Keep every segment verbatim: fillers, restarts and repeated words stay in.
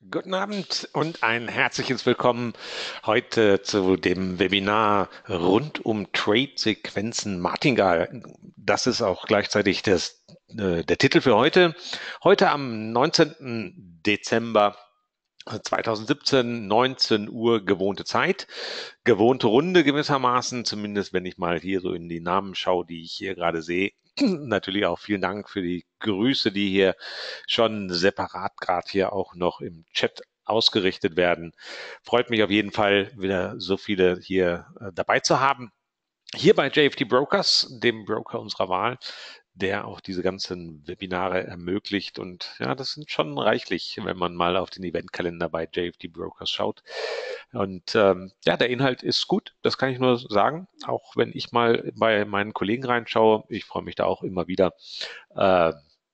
Guten Abend und ein herzliches Willkommen heute zu dem Webinar rund um Trade-Sequenzen Martingale. Das ist auch gleichzeitig das, äh, der Titel für heute. Heute am neunzehnten Dezember zweitausendsiebzehn, neunzehn Uhr gewohnte Zeit, gewohnte Runde gewissermaßen, zumindest wenn ich mal hier so in die Namen schaue, die ich hier gerade sehe. Natürlich auch vielen Dank für die Grüße, die hier schon separat gerade hier auch noch im Chat ausgerichtet werden. Freut mich auf jeden Fall, wieder so viele hier äh, dabei zu haben. Hier bei J F T Brokers, dem Broker unserer Wahl, der auch diese ganzen Webinare ermöglicht. Und ja, das sind schon reichlich, wenn man mal auf den Eventkalender bei J F T Brokers schaut. Und ähm, ja, der Inhalt ist gut, das kann ich nur sagen. Auch wenn ich mal bei meinen Kollegen reinschaue, ich freue mich da auch immer wieder, äh,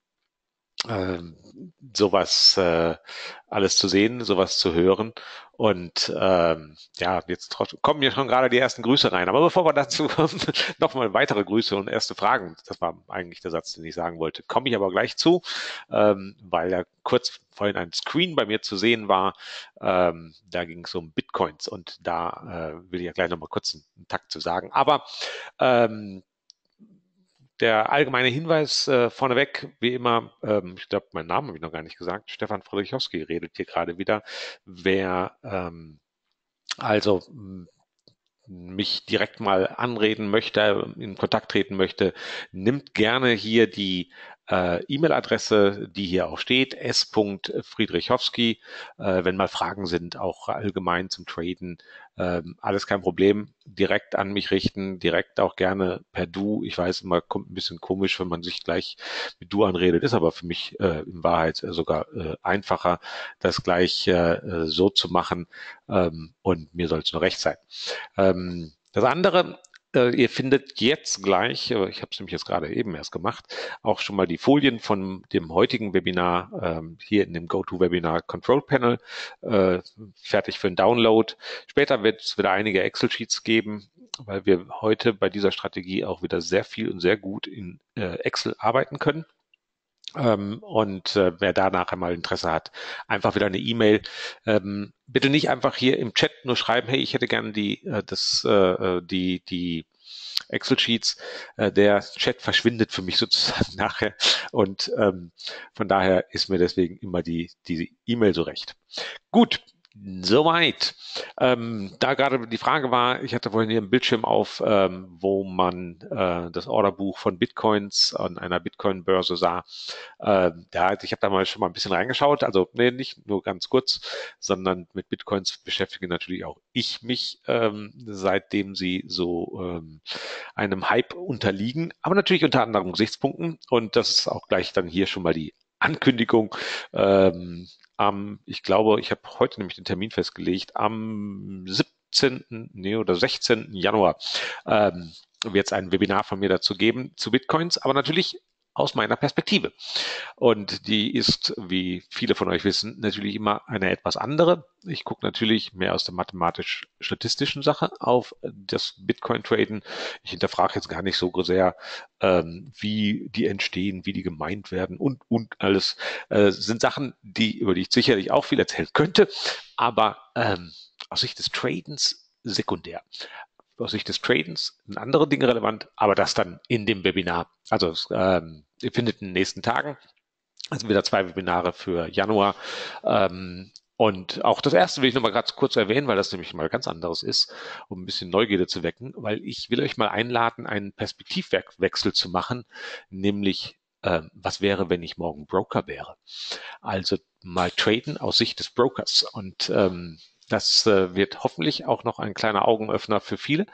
äh, sowas äh, alles zu sehen, sowas zu hören. Und ähm, ja, jetzt kommen ja schon gerade die ersten Grüße rein. Aber bevor wir dazu kommen, nochmal weitere Grüße und erste Fragen. Das war eigentlich der Satz, den ich sagen wollte. Komme ich aber gleich zu, ähm, weil ja kurz vorhin ein Screen bei mir zu sehen war. Ähm, da ging es um Bitcoins und da äh, will ich ja gleich nochmal kurz einen, einen Takt zu sagen. Aber ähm, der allgemeine Hinweis äh, vorneweg, wie immer, ähm, ich glaube, meinen Namen habe ich noch gar nicht gesagt, Stefan Friedrichowski redet hier gerade wieder. Wer ähm, also m, mich direkt mal anreden möchte, in Kontakt treten möchte, nimmt gerne hier die äh, E-Mail-Adresse, die hier auch steht, s. friedrichowski. Äh, wenn mal Fragen sind, auch allgemein zum Traden, ähm, alles kein Problem. Direkt an mich richten, direkt auch gerne per Du. Ich weiß immer, kommt ein bisschen komisch, wenn man sich gleich mit Du anredet, ist aber für mich äh, in Wahrheit sogar äh, einfacher, das gleich äh, so zu machen. Ähm, und mir soll es nur recht sein. Ähm, das andere, äh, ihr findet jetzt gleich, äh, ich habe es nämlich jetzt gerade eben erst gemacht, auch schon mal die Folien von dem heutigen Webinar ähm, hier in dem GoToWebinar Control Panel äh, fertig für den Download. Später wird es wieder einige Excel-Sheets geben, weil wir heute bei dieser Strategie auch wieder sehr viel und sehr gut in äh, Excel arbeiten können. Ähm, und äh, wer da nachher mal Interesse hat, einfach wieder eine E-Mail. Ähm, bitte nicht einfach hier im Chat nur schreiben, hey, ich hätte gerne die, äh, das, äh, die, die Excel-Sheets. Äh, der Chat verschwindet für mich sozusagen nachher. Und ähm, von daher ist mir deswegen immer die, die E-Mail so recht. Gut. Soweit. Ähm, da gerade die Frage war, ich hatte vorhin hier einen Bildschirm auf, ähm, wo man äh, das Orderbuch von Bitcoins an einer Bitcoin-Börse sah. Ähm, ja, ich habe da mal schon mal ein bisschen reingeschaut. Also nee, nicht nur ganz kurz, sondern mit Bitcoins beschäftige natürlich auch ich mich, ähm, seitdem sie so ähm, einem Hype unterliegen, aber natürlich unter anderen Gesichtspunkten. Und das ist auch gleich dann hier schon mal die Ankündigung. Ähm, am, ich glaube, ich habe heute nämlich den Termin festgelegt, am siebzehnten. Nee, oder sechzehnten Januar ähm, wird es ein Webinar von mir dazu geben zu Bitcoins, aber natürlich aus meiner Perspektive. Und die ist, wie viele von euch wissen, natürlich immer eine etwas andere. Ich gucke natürlich mehr aus der mathematisch-statistischen Sache auf das Bitcoin-Traden. Ich hinterfrage jetzt gar nicht so sehr, ähm, wie die entstehen, wie die gemeint werden und, und alles. Äh, sind Sachen, die, über die ich sicherlich auch viel erzählen könnte, aber ähm, aus Sicht des Tradens sekundär. Aus Sicht des Tradens sind andere Dinge relevant, aber das dann in dem Webinar. Also ähm, ihr findet in den nächsten Tagen also wieder zwei Webinare für Januar. Ähm, und auch das erste will ich nochmal ganz kurz erwähnen, weil das nämlich mal ganz anderes ist, um ein bisschen Neugierde zu wecken, weil ich will euch mal einladen, einen Perspektivwechsel zu machen, nämlich äh, was wäre, wenn ich morgen Broker wäre? Also mal traden aus Sicht des Brokers. Und ähm, das äh, wird hoffentlich auch noch ein kleiner Augenöffner für viele.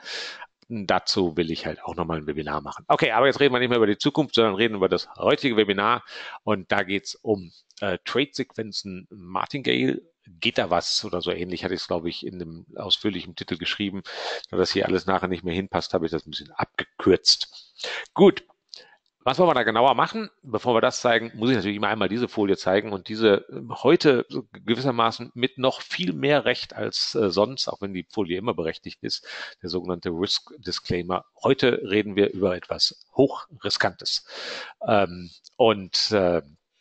Dazu will ich halt auch nochmal ein Webinar machen. Okay, aber jetzt reden wir nicht mehr über die Zukunft, sondern reden über das heutige Webinar. Und da geht es um äh, Trade-Sequenzen Martingale. Geht da was oder so ähnlich, hatte ich es, glaube ich, in dem ausführlichen Titel geschrieben. Da das hier alles nachher nicht mehr hinpasst, habe ich das ein bisschen abgekürzt. Gut, was wollen wir da genauer machen? Bevor wir das zeigen, muss ich natürlich immer einmal diese Folie zeigen und diese heute gewissermaßen mit noch viel mehr Recht als äh, sonst, auch wenn die Folie immer berechtigt ist, der sogenannte Risk Disclaimer. Heute reden wir über etwas Hochriskantes. Ähm, und äh,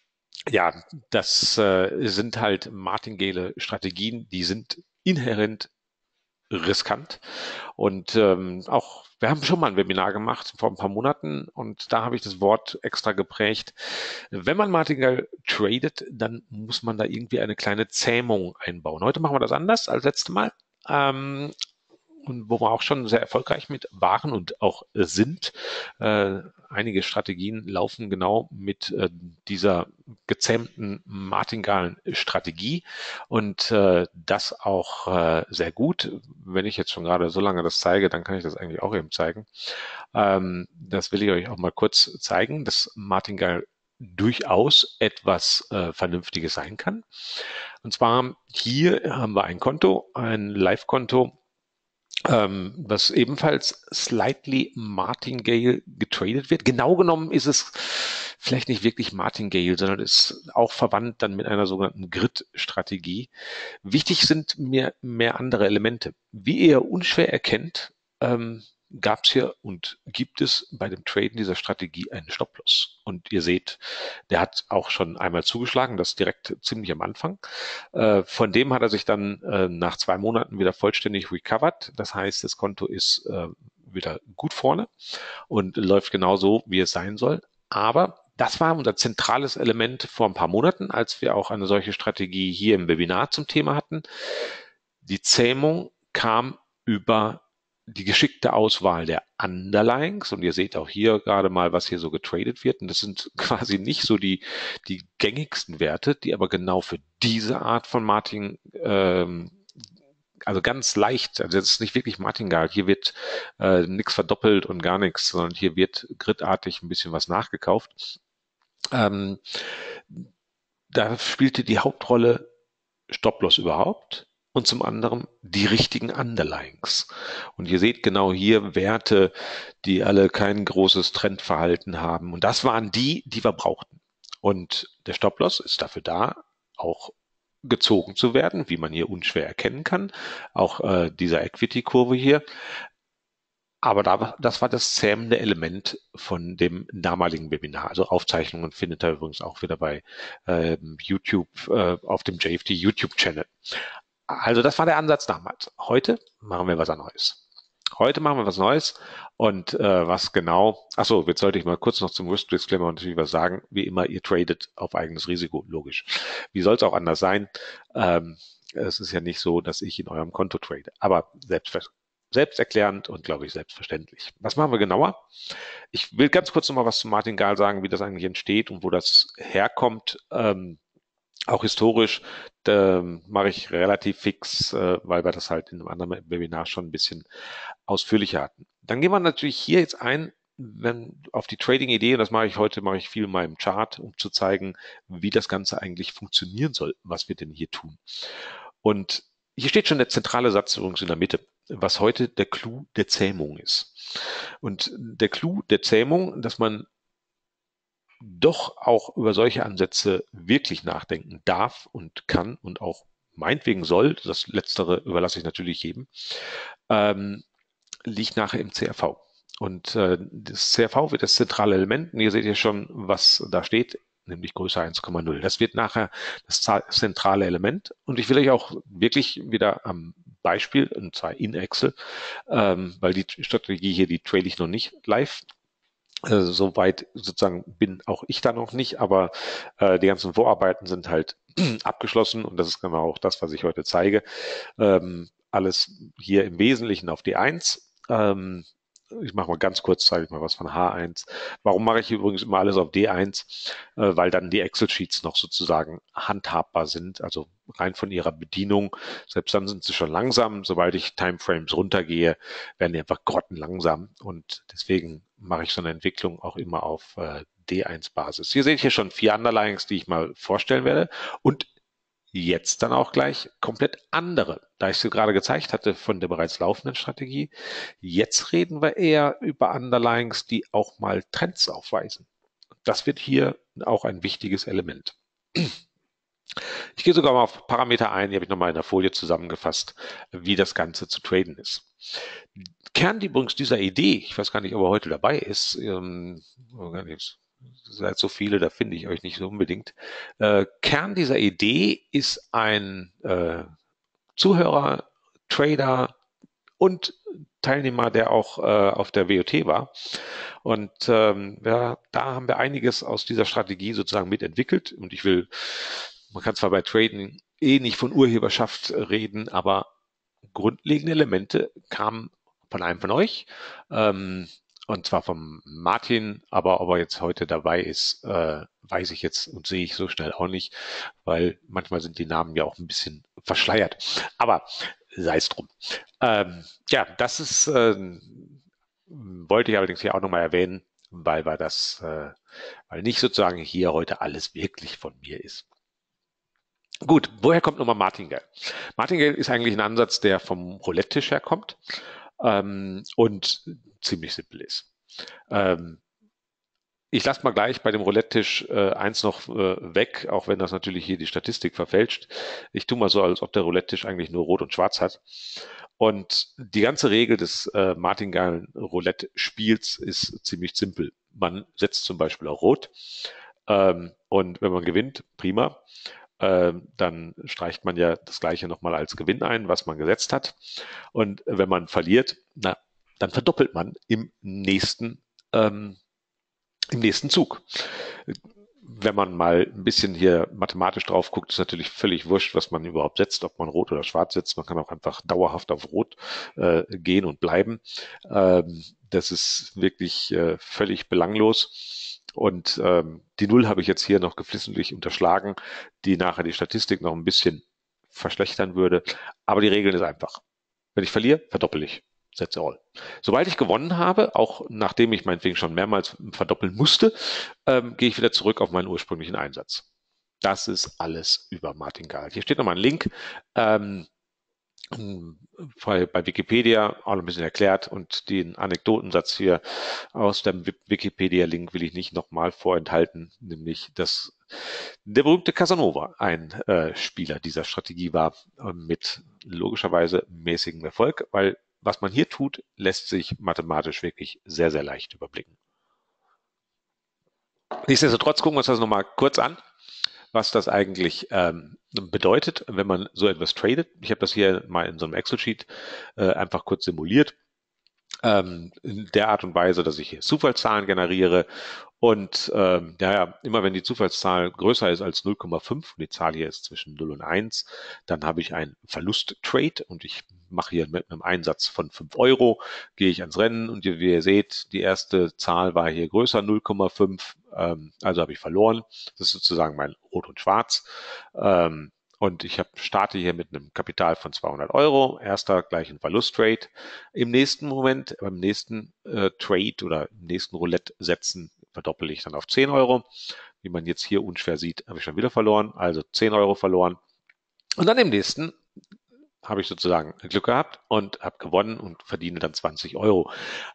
Ja, das äh, sind halt Martingale-Strategien, die sind inhärent riskant. Und ähm, auch, wir haben schon mal ein Webinar gemacht vor ein paar Monaten und da habe ich das Wort extra geprägt. Wenn man Martingale tradet, dann muss man da irgendwie eine kleine Zähmung einbauen. Heute machen wir das anders als letztes Mal. Ähm, und wo wir auch schon sehr erfolgreich mit waren und auch äh, sind. Äh, einige Strategien laufen genau mit äh, dieser gezähmten Martingalen-Strategie und äh, das auch äh, sehr gut. Wenn ich jetzt schon gerade so lange das zeige, dann kann ich das eigentlich auch eben zeigen. Ähm, das will ich euch auch mal kurz zeigen, dass Martingale durchaus etwas äh, Vernünftiges sein kann. Und zwar hier haben wir ein Konto, ein Live-Konto, ähm, was ebenfalls slightly Martingale getradet wird. Genau genommen ist es vielleicht nicht wirklich Martingale, sondern ist auch verwandt dann mit einer sogenannten Grid-Strategie. Wichtig sind mir mehr andere Elemente. Wie ihr unschwer erkennt, ähm, gab es hier und gibt es bei dem Traden dieser Strategie einen Stop-Loss. Und ihr seht, der hat auch schon einmal zugeschlagen, das direkt ziemlich am Anfang. Äh, von dem hat er sich dann äh, nach zwei Monaten wieder vollständig recovered. Das heißt, das Konto ist äh, wieder gut vorne und läuft genau so, wie es sein soll. Aber das war unser zentrales Element vor ein paar Monaten, als wir auch eine solche Strategie hier im Webinar zum Thema hatten. Die Zähmung kam über die geschickte Auswahl der Underlyings und ihr seht auch hier gerade mal, was hier so getradet wird und das sind quasi nicht so die, die gängigsten Werte, die aber genau für diese Art von Martin ähm, also ganz leicht, also das ist nicht wirklich Martingale, hier wird äh, nichts verdoppelt und gar nichts, sondern hier wird gridartig ein bisschen was nachgekauft. Ähm, da spielte die Hauptrolle Stop-Loss überhaupt und zum anderen die richtigen Underlyings. Und ihr seht genau hier Werte, die alle kein großes Trendverhalten haben. Und das waren die, die wir brauchten. Und der Stop-Loss ist dafür da, auch gezogen zu werden, wie man hier unschwer erkennen kann. Auch äh, dieser Equity-Kurve hier. Aber da, das war das zähmende Element von dem damaligen Webinar. Also Aufzeichnungen findet ihr übrigens auch wieder bei ähm, YouTube, äh, auf dem J F D YouTube-Channel. Also das war der Ansatz damals. Heute machen wir was Neues. Heute machen wir was Neues und äh, was genau, ach so, jetzt sollte ich mal kurz noch zum Risk-Disclaimer natürlich was sagen. Wie immer, ihr tradet auf eigenes Risiko, logisch. Wie soll es auch anders sein? Ähm, es ist ja nicht so, dass ich in eurem Konto trade, aber selbstverständlich. Selbsterklärend und, glaube ich, selbstverständlich. Was machen wir genauer? Ich will ganz kurz noch mal was zu Martingale sagen, wie das eigentlich entsteht und wo das herkommt. Ähm, auch historisch da mache ich relativ fix, äh, weil wir das halt in einem anderen Webinar schon ein bisschen ausführlicher hatten. Dann gehen wir natürlich hier jetzt ein, wenn auf die Trading-Idee, und das mache ich heute, mache ich viel in meinem Chart, um zu zeigen, wie das Ganze eigentlich funktionieren soll, was wir denn hier tun. Und hier steht schon der zentrale Satz übrigens in der Mitte, was heute der Clou der Zähmung ist. Und der Clou der Zähmung, dass man doch auch über solche Ansätze wirklich nachdenken darf und kann und auch meinetwegen soll, das Letztere überlasse ich natürlich jedem, ähm, liegt nachher im C R V. Und äh, das C R V wird das zentrale Element. Und ihr seht ja schon, was da steht, nämlich Größe eins Komma null. Das wird nachher das zentrale Element. Und ich will euch auch wirklich wieder am Beispiel, und zwar in Excel, ähm, weil die Strategie hier, die trade ich noch nicht live. Äh, Soweit sozusagen bin auch ich da noch nicht, aber äh, die ganzen Vorarbeiten sind halt abgeschlossen und das ist genau auch das, was ich heute zeige. Ähm, alles hier im Wesentlichen auf D eins. Ähm, ich mache mal ganz kurz, zeige ich mal was von H eins. Warum mache ich übrigens immer alles auf D eins? Äh, weil dann die Excel-Sheets noch sozusagen handhabbar sind, also rein von ihrer Bedienung. Selbst dann sind sie schon langsam. Sobald ich Timeframes runtergehe, werden die einfach grottenlangsam und deswegen mache ich so eine Entwicklung auch immer auf äh, D eins Basis. Hier seht ihr schon vier Underlyings, die ich mal vorstellen werde und jetzt dann auch gleich komplett andere, da ich sie gerade gezeigt hatte von der bereits laufenden Strategie. Jetzt reden wir eher über Underlyings, die auch mal Trends aufweisen. Das wird hier auch ein wichtiges Element. Ich gehe sogar mal auf Parameter ein, die habe ich nochmal in der Folie zusammengefasst, wie das Ganze zu traden ist. Kern übrigens dieser Idee, ich weiß gar nicht, ob er heute dabei ist, ähm, gar nichts. seid so viele, da finde ich euch nicht so unbedingt. Äh, Kern dieser Idee ist ein äh, Zuhörer, Trader und Teilnehmer, der auch äh, auf der W O T war. Und ähm, ja, da haben wir einiges aus dieser Strategie sozusagen mitentwickelt. Und ich will, man kann zwar bei Traden eh nicht von Urheberschaft reden, aber grundlegende Elemente kamen von einem von euch. Ähm, und zwar vom Martin, aber ob er jetzt heute dabei ist, äh, weiß ich jetzt und sehe ich so schnell auch nicht, weil manchmal sind die Namen ja auch ein bisschen verschleiert. Aber sei es drum. Ähm, ja, das ist, äh, wollte ich allerdings hier auch nochmal erwähnen, weil wir das, äh, weil nicht sozusagen hier heute alles wirklich von mir ist. Gut, woher kommt nochmal Martingale? Martingale ist eigentlich ein Ansatz, der vom Roulette-Tisch herkommt ähm, und ziemlich simpel ist. Ähm, ich lasse mal gleich bei dem Roulette-Tisch äh, eins noch äh, weg, auch wenn das natürlich hier die Statistik verfälscht. Ich tue mal so, als ob der Roulette-Tisch eigentlich nur Rot und Schwarz hat. Und die ganze Regel des äh, Martingalen Roulette-Spiels ist ziemlich simpel. Man setzt zum Beispiel auf Rot ähm, und wenn man gewinnt, prima. Ähm, dann streicht man ja das Gleiche nochmal als Gewinn ein, was man gesetzt hat. Und wenn man verliert, na, dann verdoppelt man im nächsten ähm, im nächsten Zug. Wenn man mal ein bisschen hier mathematisch drauf guckt, ist natürlich völlig wurscht, was man überhaupt setzt, ob man rot oder schwarz setzt. Man kann auch einfach dauerhaft auf rot äh, gehen und bleiben. Ähm, das ist wirklich äh, völlig belanglos. Und ähm, die Null habe ich jetzt hier noch geflissentlich unterschlagen, die nachher die Statistik noch ein bisschen verschlechtern würde. Aber die Regel ist einfach. Wenn ich verliere, verdoppel ich. That's all. Sobald ich gewonnen habe, auch nachdem ich meinetwegen schon mehrmals verdoppeln musste, ähm, gehe ich wieder zurück auf meinen ursprünglichen Einsatz. Das ist alles über Martingale. Hier steht nochmal ein Link. Ähm, bei, bei Wikipedia auch noch ein bisschen erklärt und den Anekdotensatz hier aus dem Wikipedia-Link will ich nicht nochmal vorenthalten, nämlich dass der berühmte Casanova ein äh, Spieler dieser Strategie war äh, mit logischerweise mäßigem Erfolg, weil was man hier tut, lässt sich mathematisch wirklich sehr, sehr leicht überblicken. Nichtsdestotrotz gucken wir uns das nochmal kurz an, was das eigentlich ähm, bedeutet, wenn man so etwas tradet. Ich habe das hier mal in so einem Excel-Sheet äh, einfach kurz simuliert. Ähm, in der Art und Weise, dass ich hier Zufallszahlen generiere und ähm, ja, ja, immer wenn die Zufallszahl größer ist als null Komma fünf, und die Zahl hier ist zwischen null und eins, dann habe ich einen Verlust-Trade und ich mache hier mit einem Einsatz von fünf Euro, gehe ich ans Rennen und wie ihr seht, die erste Zahl war hier größer, null Komma fünf, ähm, also habe ich verloren. Das ist sozusagen mein Rot und Schwarz. Ähm, und ich hab, starte hier mit einem Kapital von zweihundert Euro, erster gleich ein Verlusttrade. Im nächsten Moment, beim nächsten äh, Trade oder im nächsten Roulette setzen, verdoppel ich dann auf zehn Euro. Wie man jetzt hier unschwer sieht, habe ich schon wieder verloren, also zehn Euro verloren. Und dann im nächsten habe ich sozusagen Glück gehabt und habe gewonnen und verdiene dann zwanzig Euro.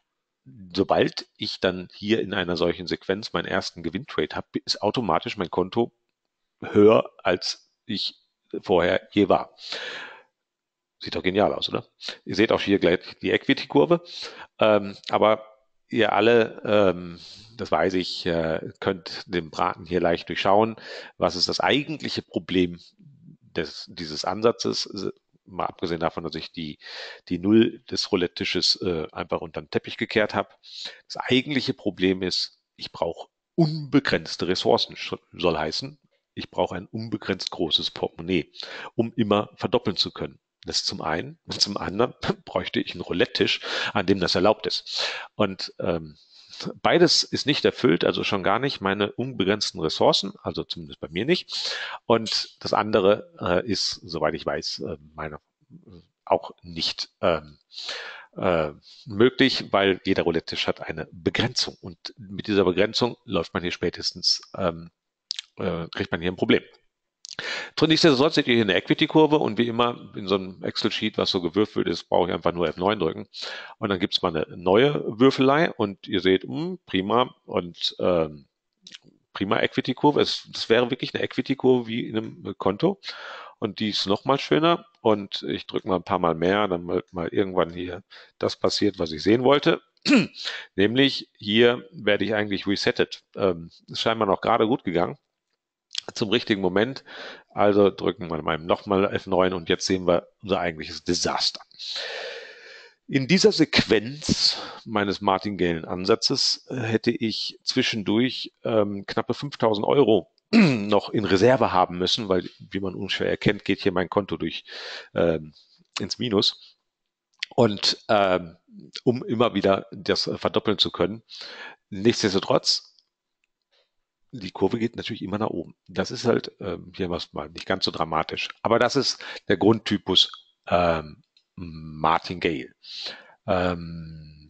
Sobald ich dann hier in einer solchen Sequenz meinen ersten Gewinntrade habe, ist automatisch mein Konto höher, als ich vorher je war. Sieht doch genial aus, oder? Ihr seht auch hier gleich die Equity-Kurve. Ähm, aber ihr alle, ähm, das weiß ich, äh, könnt den Braten hier leicht durchschauen. Was ist das eigentliche Problem des, dieses Ansatzes? Mal abgesehen davon, dass ich die, die Null des Roulette-Tisches äh, einfach unter den Teppich gekehrt habe. Das eigentliche Problem ist, ich brauche unbegrenzte Ressourcen, soll heißen, ich brauche ein unbegrenzt großes Portemonnaie, um immer verdoppeln zu können. Das zum einen. Und zum anderen bräuchte ich einen Roulette-Tisch, an dem das erlaubt ist. Und ähm, beides ist nicht erfüllt, also schon gar nicht meine unbegrenzten Ressourcen, also zumindest bei mir nicht. Und das andere äh, ist, soweit ich weiß, äh, meine äh, auch nicht ähm, äh, möglich, weil jeder Roulette-Tisch hat eine Begrenzung. Und mit dieser Begrenzung läuft man hier spätestens, ähm, äh, kriegt man hier ein Problem. Nichtsdestotrotz seht ihr hier eine Equity-Kurve und wie immer in so einem Excel-Sheet, was so gewürfelt ist, brauche ich einfach nur F neun drücken und dann gibt es mal eine neue Würfelei und ihr seht, mh, prima und ähm, prima Equity-Kurve. Es, das wäre wirklich eine Equity-Kurve wie in einem Konto und die ist noch mal schöner und ich drücke mal ein paar Mal mehr, dann mal, mal irgendwann hier das passiert, was ich sehen wollte Nämlich hier werde ich eigentlich resettet. Ähm, ist scheinbar noch gerade gut gegangen zum richtigen Moment. Also drücken wir mal nochmal F neun und jetzt sehen wir unser eigentliches Desaster. In dieser Sequenz meines Martingale-Ansatzes äh, hätte ich zwischendurch ähm, knappe fünftausend Euro noch in Reserve haben müssen, weil, wie man unschwer erkennt, geht hier mein Konto durch ähm, ins Minus. Und ähm, um immer wieder das äh, verdoppeln zu können. Nichtsdestotrotz, die Kurve geht natürlich immer nach oben. Das ist halt ähm, hier was mal nicht ganz so dramatisch. Aber das ist der Grundtypus ähm, Martingale. Ähm,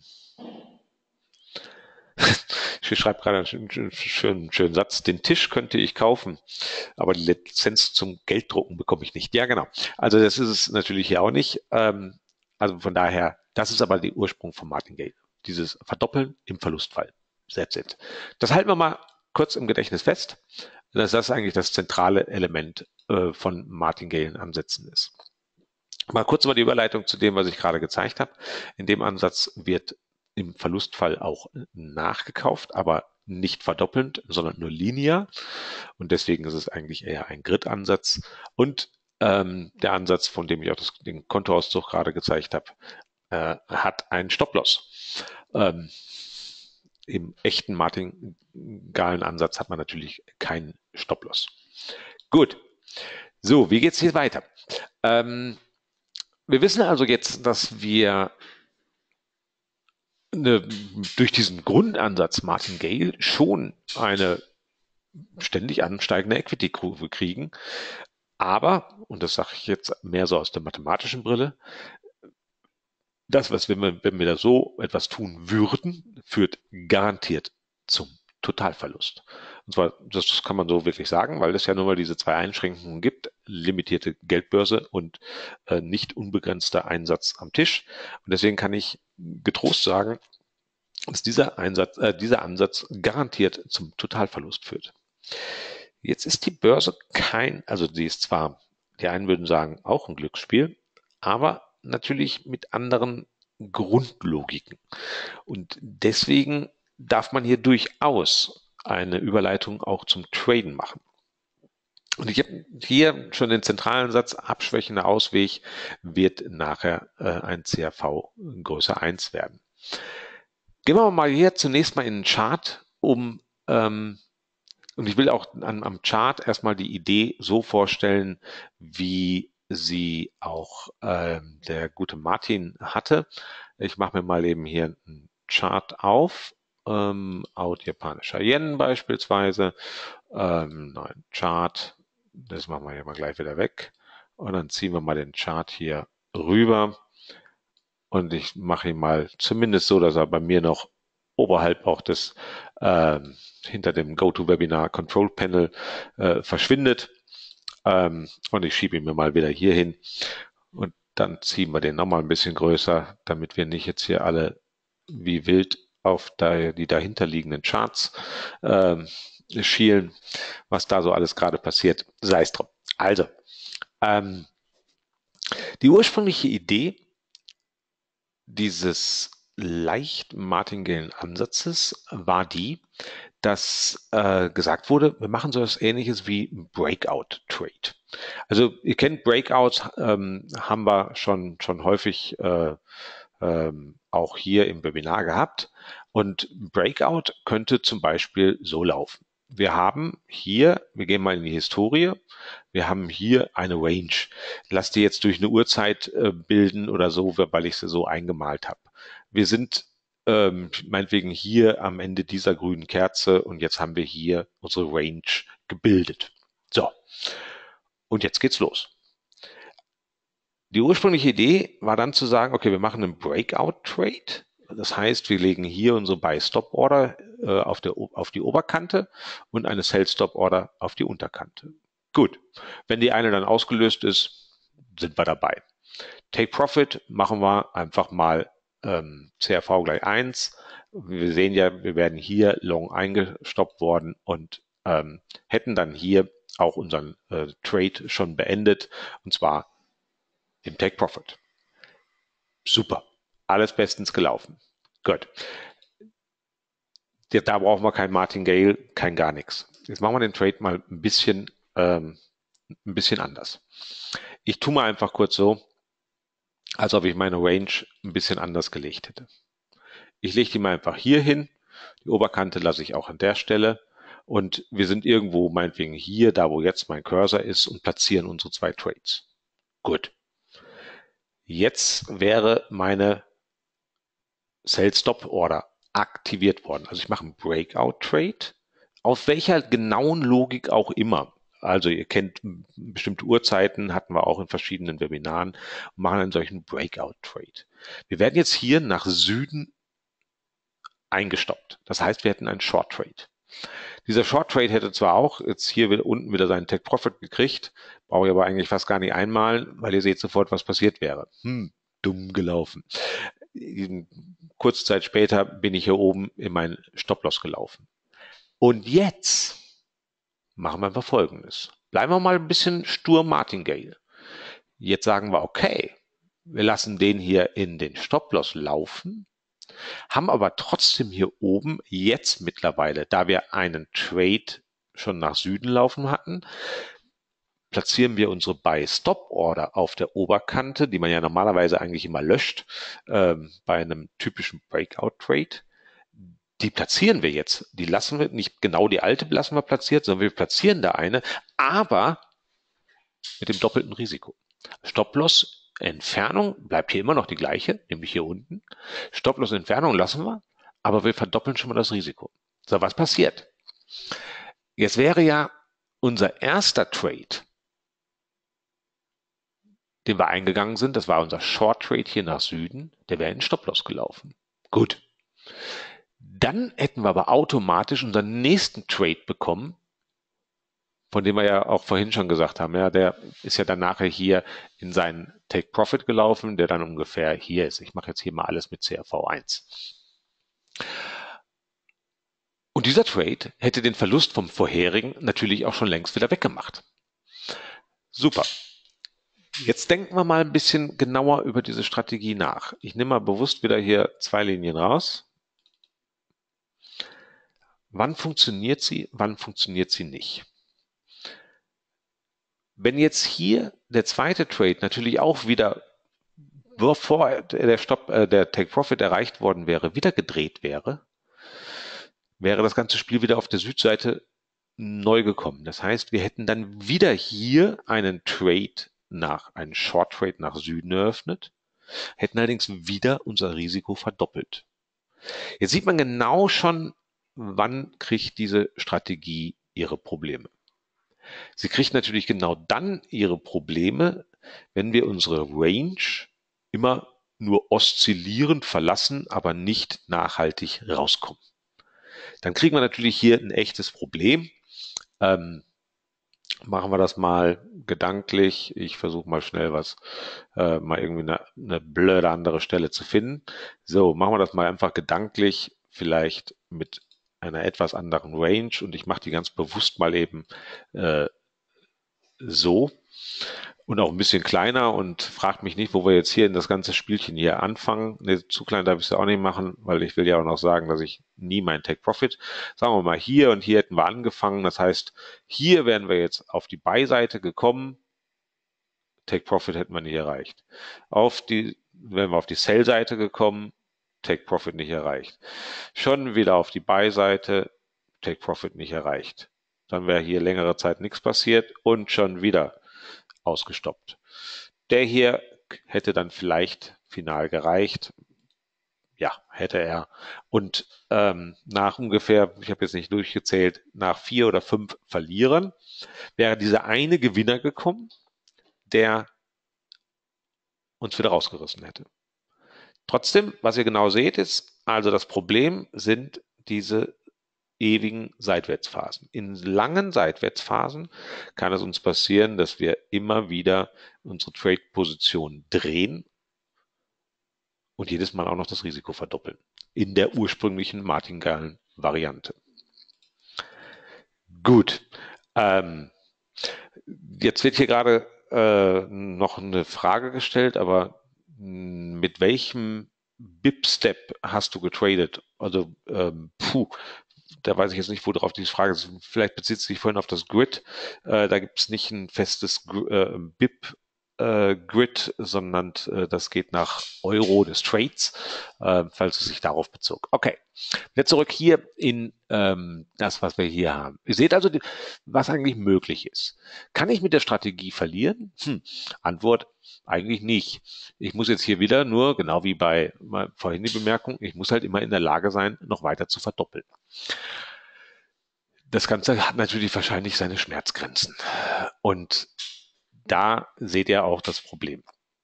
ich schreibe gerade einen schönen, schönen, schönen Satz. Den Tisch könnte ich kaufen, aber die Lizenz zum Gelddrucken bekomme ich nicht. Ja, genau. Also das ist es natürlich hier auch nicht. Ähm, also von daher, das ist aber der Ursprung von Martingale. Dieses Verdoppeln im Verlustfall. That's it. Das halten wir mal kurz im Gedächtnis fest, dass das eigentlich das zentrale Element äh, von Martingale-Ansätzen ist. Mal kurz mal die Überleitung zu dem, was ich gerade gezeigt habe. In dem Ansatz wird im Verlustfall auch nachgekauft, aber nicht verdoppelnd, sondern nur linear. Und deswegen ist es eigentlich eher ein Grid-Ansatz. Und ähm, der Ansatz, von dem ich auch das, den Kontoauszug gerade gezeigt habe, äh, hat einen Stop-Loss. Ähm, Im echten Martingalen-Ansatz hat man natürlich keinen Stop-Loss. Gut. So, wie geht's hier weiter? Ähm, wir wissen also jetzt, dass wir eine, durch diesen Grundansatz Martingale schon eine ständig ansteigende Equity-Kurve kriegen. Aber, und das sage ich jetzt mehr so aus der mathematischen Brille, das, was wenn wir, wenn wir da so etwas tun würden, führt garantiert zum Totalverlust. Und zwar, das kann man so wirklich sagen, weil es ja nur mal diese zwei Einschränkungen gibt, limitierte Geldbörse und äh, nicht unbegrenzter Einsatz am Tisch. Und deswegen kann ich getrost sagen, dass dieser Einsatz, äh, dieser Ansatz garantiert zum Totalverlust führt. Jetzt ist die Börse kein, also sie ist zwar, die einen würden sagen, auch ein Glücksspiel, aber natürlich mit anderen Grundlogiken. Und deswegen darf man hier durchaus eine Überleitung auch zum Traden machen. Und ich habe hier schon den zentralen Satz, abschwächender Ausweg wird nachher äh, ein C R V größer eins werden. Gehen wir mal hier zunächst mal in den Chart, um ähm, und ich will auch an, am Chart erstmal die Idee so vorstellen, wie sie auch ähm, der gute Martin hatte. Ich mache mir mal eben hier einen Chart auf, ähm, Out japanischer Yen beispielsweise, ähm, neuen Chart, das machen wir hier mal gleich wieder weg und dann ziehen wir mal den Chart hier rüber und ich mache ihn mal zumindest so, dass er bei mir noch oberhalb auch des ähm, hinter dem GoToWebinar Control Panel äh, verschwindet. Ähm, und ich schiebe ihn mir mal wieder hier hin. Und dann ziehen wir den nochmal ein bisschen größer, damit wir nicht jetzt hier alle wie wild auf die dahinterliegenden Charts ähm, schielen, was da so alles gerade passiert. Sei es drum. Also, ähm, die ursprüngliche Idee dieses leicht martingalen Ansatzes war die, dass äh, gesagt wurde, wir machen so etwas Ähnliches wie Breakout Trade. Also ihr kennt Breakouts, ähm, haben wir schon, schon häufig äh, ähm, auch hier im Webinar gehabt. Und Breakout könnte zum Beispiel so laufen. Wir haben hier, wir gehen mal in die Historie, wir haben hier eine Range. Lass die jetzt durch eine Uhrzeit äh, bilden oder so, weil ich sie so eingemalt habe. Wir sind ähm, meinetwegen hier am Ende dieser grünen Kerze und jetzt haben wir hier unsere Range gebildet. So, und jetzt geht's los. Die ursprüngliche Idee war dann zu sagen, okay, wir machen einen Breakout-Trade. Das heißt, wir legen hier unsere Buy-Stop-Order äh, auf, der, auf die Oberkante und eine Sell-Stop-Order auf die Unterkante. Gut, wenn die eine dann ausgelöst ist, sind wir dabei. Take Profit machen wir einfach mal ähm, C R V gleich eins. Wir sehen ja, wir werden hier long eingestoppt worden und ähm, hätten dann hier auch unseren äh, Trade schon beendet und zwar im Take Profit. Super, alles bestens gelaufen. Gut. Ja, da brauchen wir kein Martingale, kein gar nichts. Jetzt machen wir den Trade mal ein bisschen, ähm, ein bisschen anders. Ich tue mal einfach kurz so, als ob ich meine Range ein bisschen anders gelegt hätte. Ich lege die mal einfach hier hin. Die Oberkante lasse ich auch an der Stelle. Und wir sind irgendwo, meinetwegen hier, da wo jetzt mein Cursor ist, und platzieren unsere zwei Trades. Gut. Jetzt wäre meine Sell-Stop-Order aktiviert worden. Also ich mache einen Breakout-Trade, auf welcher genauen Logik auch immer. Also ihr kennt bestimmte Uhrzeiten, hatten wir auch in verschiedenen Webinaren, und machen einen solchen Breakout-Trade. Wir werden jetzt hier nach Süden eingestoppt. Das heißt, wir hätten einen Short-Trade. Dieser Short-Trade hätte zwar auch jetzt hier wieder unten wieder seinen Take-Profit gekriegt, brauche ich aber eigentlich fast gar nicht einmalen, weil ihr seht sofort, was passiert wäre. Hm, dumm gelaufen. Kurze Zeit später bin ich hier oben in meinen Stop-Loss gelaufen. Und jetzt machen wir einfach Folgendes. Bleiben wir mal ein bisschen stur Martingale. Jetzt sagen wir, okay, wir lassen den hier in den Stop-Loss laufen, haben aber trotzdem hier oben jetzt mittlerweile, da wir einen Trade schon nach Süden laufen hatten, platzieren wir unsere Buy-Stop-Order auf der Oberkante, die man ja normalerweise eigentlich immer löscht, ähm, bei einem typischen Breakout-Trade. Die platzieren wir jetzt. Die lassen wir, nicht genau die alte lassen wir platziert, sondern wir platzieren da eine, aber mit dem doppelten Risiko. Stop-Loss Entfernung bleibt hier immer noch die gleiche, nämlich hier unten. Stop-Loss Entfernung lassen wir, aber wir verdoppeln schon mal das Risiko. So, was passiert? Jetzt wäre ja unser erster Trade, den wir eingegangen sind, das war unser Short Trade hier nach Süden, der wäre in Stop-Loss gelaufen. Gut. Dann hätten wir aber automatisch unseren nächsten Trade bekommen, von dem wir ja auch vorhin schon gesagt haben, ja, der ist ja dann nachher hier in seinen Take Profit gelaufen, der dann ungefähr hier ist. Ich mache jetzt hier mal alles mit C R V eins. Und dieser Trade hätte den Verlust vom vorherigen natürlich auch schon längst wieder weggemacht. Super. Jetzt denken wir mal ein bisschen genauer über diese Strategie nach. Ich nehme mal bewusst wieder hier zwei Linien raus. Wann funktioniert sie, wann funktioniert sie nicht? Wenn jetzt hier der zweite Trade natürlich auch wieder, bevor der Stop, äh, der Take Profit erreicht worden wäre, wieder gedreht wäre, wäre das ganze Spiel wieder auf der Südseite neu gekommen. Das heißt, wir hätten dann wieder hier einen Trade nach, einen Short Trade nach Süden eröffnet, hätten allerdings wieder unser Risiko verdoppelt. Jetzt sieht man genau schon, wann kriegt diese Strategie ihre Probleme. Sie kriegt natürlich genau dann ihre Probleme, wenn wir unsere Range immer nur oszillierend verlassen, aber nicht nachhaltig rauskommen. Dann kriegen wir natürlich hier ein echtes Problem. Ähm, machen wir das mal gedanklich. Ich versuche mal schnell was, äh, mal irgendwie eine, eine blöde andere Stelle zu finden. So, machen wir das mal einfach gedanklich, vielleicht mit einer etwas anderen Range, und ich mache die ganz bewusst mal eben äh, so und auch ein bisschen kleiner, und fragt mich nicht, wo wir jetzt hier in das ganze Spielchen hier anfangen. Ne, zu klein darf ich es ja auch nicht machen, weil ich will ja auch noch sagen, dass ich nie mein Take Profit, sagen wir mal hier und hier hätten wir angefangen. Das heißt, hier wären wir jetzt auf die Buy-Seite gekommen. Take Profit hätten wir nicht erreicht. Auf die, wären wir auf die Sell-Seite gekommen. Take Profit nicht erreicht. Schon wieder auf die Buy-Seite. Take Profit nicht erreicht. Dann wäre hier längere Zeit nichts passiert und schon wieder ausgestoppt. Der hier hätte dann vielleicht final gereicht. Ja, hätte er. Und ähm, nach ungefähr, ich habe jetzt nicht durchgezählt, nach vier oder fünf Verlierern wäre dieser eine Gewinner gekommen, der uns wieder rausgerissen hätte. Trotzdem, was ihr genau seht, ist, also das Problem sind diese ewigen Seitwärtsphasen. In langen Seitwärtsphasen kann es uns passieren, dass wir immer wieder unsere Trade-Position drehen und jedes Mal auch noch das Risiko verdoppeln. In der ursprünglichen Martingale-Variante. Gut. Ähm, jetzt wird hier gerade äh, noch eine Frage gestellt, aber mit welchem B I P-Step hast du getradet? Also, ähm, puh, da weiß ich jetzt nicht, worauf diese Frage ist. Vielleicht bezieht sie sich vorhin auf das Grid. Äh, da gibt es nicht ein festes Gr- äh, B I P-Grid, sondern äh, das geht nach Euro des Trades, äh, falls es sich darauf bezog. Okay, jetzt zurück hier in ähm, das, was wir hier haben. Ihr seht also, die- was eigentlich möglich ist. Kann ich mit der Strategie verlieren? Hm. Antwort, eigentlich nicht. Ich muss jetzt hier wieder nur, genau wie bei mal vorhin die Bemerkung, ich muss halt immer in der Lage sein, noch weiter zu verdoppeln. Das Ganze hat natürlich wahrscheinlich seine Schmerzgrenzen. Und da seht ihr auch das Problem.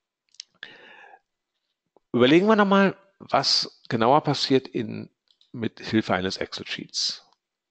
Überlegen wir nochmal, was genauer passiert in, mit Hilfe eines Excel-Sheets.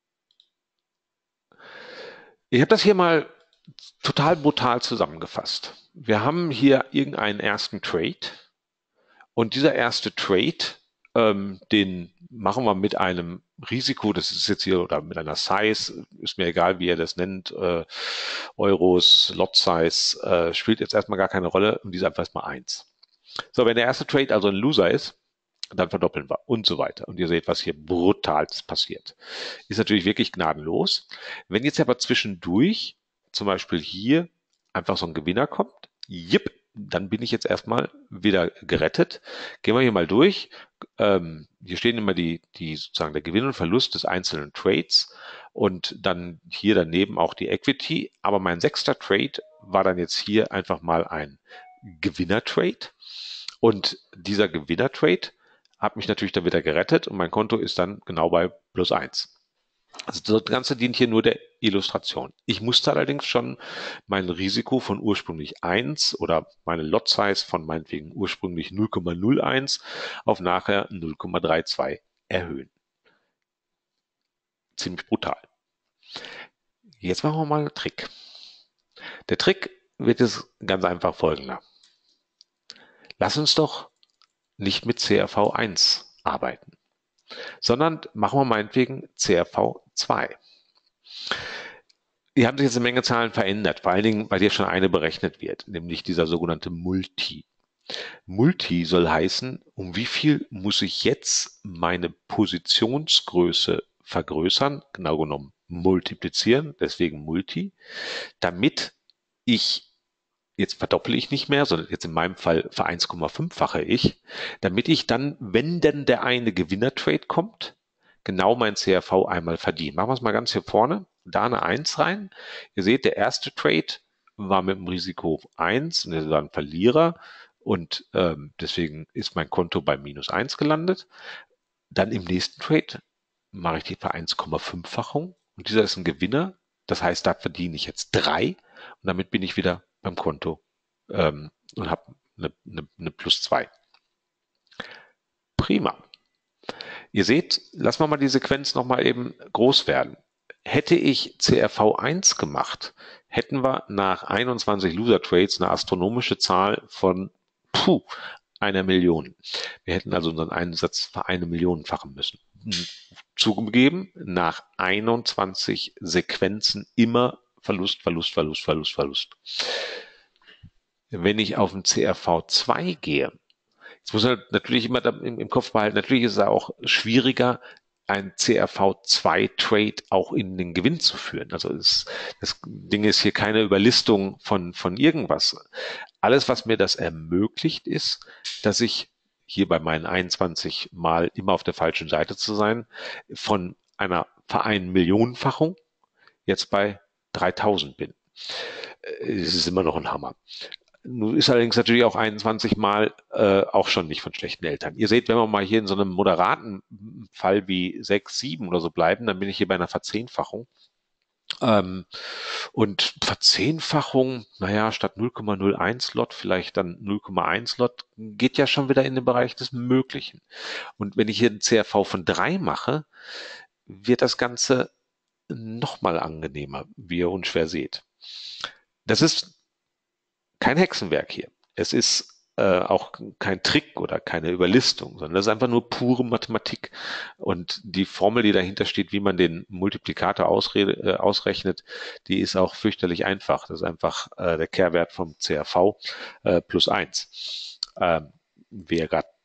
Ich habe das hier mal total brutal zusammengefasst. Wir haben hier irgendeinen ersten Trade und dieser erste Trade, ähm, den machen wir mit einem Risiko, das ist jetzt hier, oder mit einer Size, ist mir egal, wie ihr das nennt, äh, Euros, Lot Size, äh, spielt jetzt erstmal gar keine Rolle und die ist einfach erstmal eins. So, wenn der erste Trade also ein Loser ist, dann verdoppeln wir und so weiter. Und ihr seht, was hier brutal passiert. Ist natürlich wirklich gnadenlos. Wenn jetzt aber zwischendurch, zum Beispiel hier, einfach so ein Gewinner kommt, jipp, dann bin ich jetzt erstmal wieder gerettet. Gehen wir hier mal durch. Ähm, hier stehen immer die, die sozusagen der Gewinn und Verlust des einzelnen Trades und dann hier daneben auch die Equity. Aber mein sechster Trade war dann jetzt hier einfach mal ein Gewinner-Trade. Und dieser Gewinner-Trade hat mich natürlich dann wieder gerettet und mein Konto ist dann genau bei plus eins. Also das Ganze dient hier nur der Illustration. Ich musste allerdings schon mein Risiko von ursprünglich eins oder meine Lot Size von meinetwegen ursprünglich null Komma null eins auf nachher null Komma zweiunddreißig erhöhen. Ziemlich brutal. Jetzt machen wir mal einen Trick. Der Trick wird es ganz einfach folgender. Lass uns doch nicht mit C R V eins arbeiten, sondern machen wir meinetwegen C R V zwei. Hier haben sich jetzt eine Menge Zahlen verändert, vor allen Dingen, weil hier schon eine berechnet wird, nämlich dieser sogenannte Multi. Multi soll heißen, um wie viel muss ich jetzt meine Positionsgröße vergrößern, genau genommen multiplizieren, deswegen Multi, damit ich, jetzt verdopple ich nicht mehr, sondern jetzt in meinem Fall ver eins Komma fünffache ich, damit ich dann, wenn denn der eine Gewinner-Trade kommt, genau mein C R V einmal verdiene. Machen wir es mal ganz hier vorne, da eine eins rein. Ihr seht, der erste Trade war mit dem Risiko eins und das war ein Verlierer und ähm, deswegen ist mein Konto bei minus eins gelandet. Dann im nächsten Trade mache ich die Ver eins Komma fünffachung und dieser ist ein Gewinner. Das heißt, da verdiene ich jetzt drei und damit bin ich wieder beim Konto ähm, und habe eine, eine, eine plus zwei. Prima. Ihr seht, lassen wir mal die Sequenz nochmal eben groß werden. Hätte ich C R V eins gemacht, hätten wir nach einundzwanzig Loser Trades eine astronomische Zahl von puh, einer Million. Wir hätten also unseren Einsatz für eine Million fachen müssen. Zugegeben, nach einundzwanzig Sequenzen immer Verlust, Verlust, Verlust, Verlust, Verlust. Wenn ich auf den C R V zwei gehe, jetzt muss man natürlich immer im, Kopf behalten, natürlich ist es auch schwieriger, ein C R V zwei Trade auch in den Gewinn zu führen. Also das, das Ding ist hier keine Überlistung von, von irgendwas. Alles, was mir das ermöglicht, ist, dass ich hier bei meinen einundzwanzig Mal immer auf der falschen Seite zu sein, von einer Verein-Millionenfachung jetzt bei dreitausend bin. Es ist immer noch ein Hammer. Nun ist allerdings natürlich auch einundzwanzig Mal äh, auch schon nicht von schlechten Eltern. Ihr seht, wenn wir mal hier in so einem moderaten Fall wie sechs, sieben oder so bleiben, dann bin ich hier bei einer Verzehnfachung. Ähm, und Verzehnfachung, naja, statt null Komma null eins Lot vielleicht dann null Komma eins Lot, geht ja schon wieder in den Bereich des Möglichen. Und wenn ich hier einen C R V von drei mache, wird das Ganze nochmal angenehmer, wie ihr unschwer seht. Das ist kein Hexenwerk hier. Es ist äh, auch kein Trick oder keine Überlistung, sondern das ist einfach nur pure Mathematik. Und die Formel, die dahinter steht, wie man den Multiplikator ausre äh, ausrechnet, die ist auch fürchterlich einfach. Das ist einfach äh, der Kehrwert vom C R V äh, plus eins. Ähm, wie ihr gerade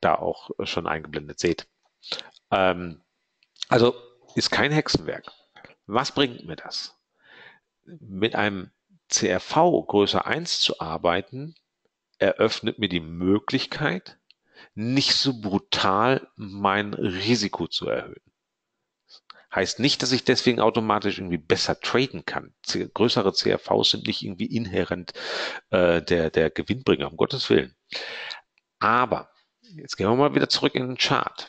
da auch schon eingeblendet seht. Ähm, also ist kein Hexenwerk. Was bringt mir das? Mit einem C R V größer eins zu arbeiten, eröffnet mir die Möglichkeit, nicht so brutal mein Risiko zu erhöhen. Heißt nicht, dass ich deswegen automatisch irgendwie besser traden kann. C größere C R Vs sind nicht irgendwie inhärent äh, der, der Gewinnbringer, um Gottes Willen. Aber, jetzt gehen wir mal wieder zurück in den Chart.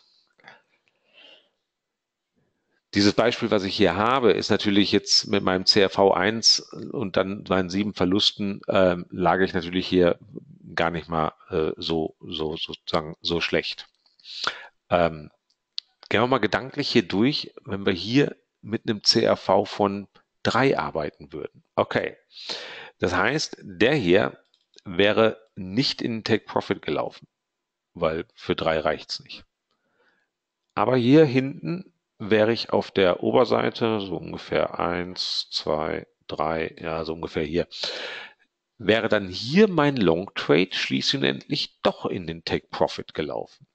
Dieses Beispiel, was ich hier habe, ist natürlich jetzt mit meinem C R V eins und dann meinen sieben Verlusten, ähm, lag ich natürlich hier gar nicht mal äh, so, so sozusagen so schlecht. Ähm, gehen wir mal gedanklich hier durch, wenn wir hier mit einem C R V von drei arbeiten würden. Okay, das heißt, der hier wäre nicht in den Take Profit gelaufen, weil für drei reicht's nicht. Aber hier hinten wäre ich auf der Oberseite, so ungefähr eins, zwei, drei, ja, so ungefähr hier, wäre dann hier mein Long Trade schließlich doch in den Take Profit gelaufen.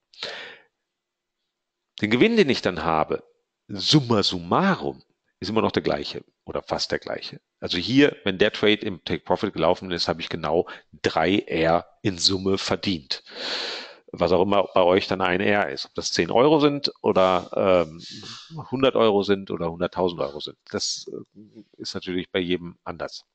Den Gewinn, den ich dann habe, summa summarum, ist immer noch der gleiche oder fast der gleiche. Also hier, wenn der Trade im Take Profit gelaufen ist, habe ich genau drei R in Summe verdient. Was auch immer bei euch dann ein R ist. Ob das zehn Euro sind oder ähm, hundert Euro sind oder hunderttausend Euro sind. Das äh, ist natürlich bei jedem anders.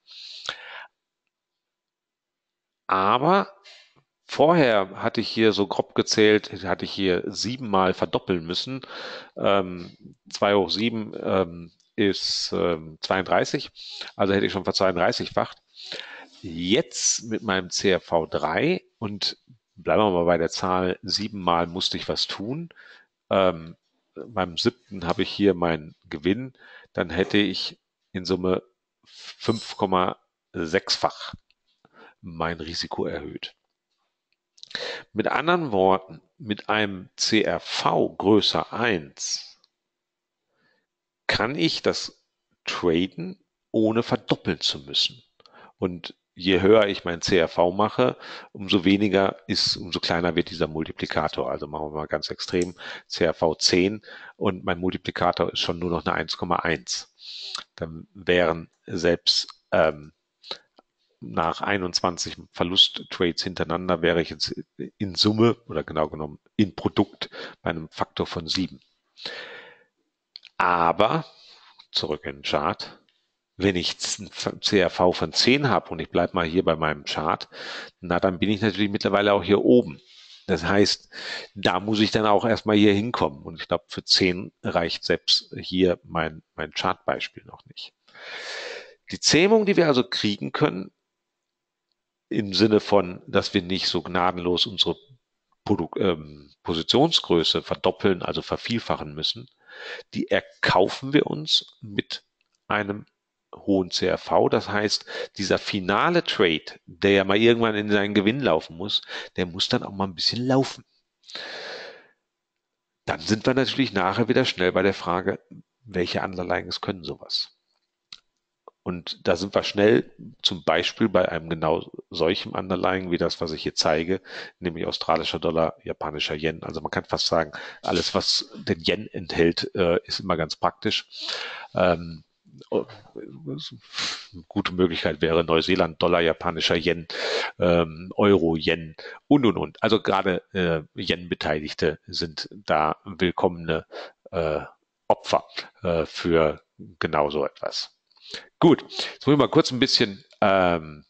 Aber vorher hatte ich hier so grob gezählt, hatte ich hier siebenmal verdoppeln müssen. Ähm, zwei hoch sieben ähm, ist ähm, zweiunddreißig, also hätte ich schon verzweiunddreißigfacht. Jetzt mit meinem C R V drei und bleiben wir mal bei der Zahl, siebenmal musste ich was tun. Ähm, beim siebten habe ich hier meinen Gewinn, dann hätte ich in Summe fünf Komma sechs-fach mein Risiko erhöht. Mit anderen Worten, mit einem C R V größer eins kann ich das traden, ohne verdoppeln zu müssen. Und je höher ich mein C R V mache, umso weniger ist, umso kleiner wird dieser Multiplikator. Also machen wir mal ganz extrem, C R V zehn und mein Multiplikator ist schon nur noch eine eins Komma eins. Dann wären selbst ähm, nach einundzwanzig Verlusttrades hintereinander wäre ich jetzt in Summe oder genau genommen in Produkt bei einem Faktor von sieben. Aber, zurück in den Chart, wenn ich einen C R V von zehn habe und ich bleibe mal hier bei meinem Chart, na dann bin ich natürlich mittlerweile auch hier oben. Das heißt, da muss ich dann auch erstmal hier hinkommen. Und ich glaube, für zehn reicht selbst hier mein, mein Chartbeispiel noch nicht. Die Zähmung, die wir also kriegen können, im Sinne von, dass wir nicht so gnadenlos unsere Produk ähm, Positionsgröße verdoppeln, also vervielfachen müssen, die erkaufen wir uns mit einem hohen C R V. Das heißt, dieser finale Trade, der ja mal irgendwann in seinen Gewinn laufen muss, der muss dann auch mal ein bisschen laufen. Dann sind wir natürlich nachher wieder schnell bei der Frage, welche Underlyings können sowas? Und da sind wir schnell zum Beispiel bei einem genau solchen Underlying wie das, was ich hier zeige, nämlich australischer Dollar, japanischer Yen. Also man kann fast sagen, alles, was den Yen enthält, äh, ist immer ganz praktisch. Ähm, eine gute Möglichkeit wäre Neuseeland, Dollar, japanischer Yen, ähm, Euro, Yen und, und, und. Also gerade äh, Yen-Beteiligte sind da willkommene äh, Opfer äh, für genau so etwas. Gut, jetzt muss ich mal kurz ein bisschen ähm,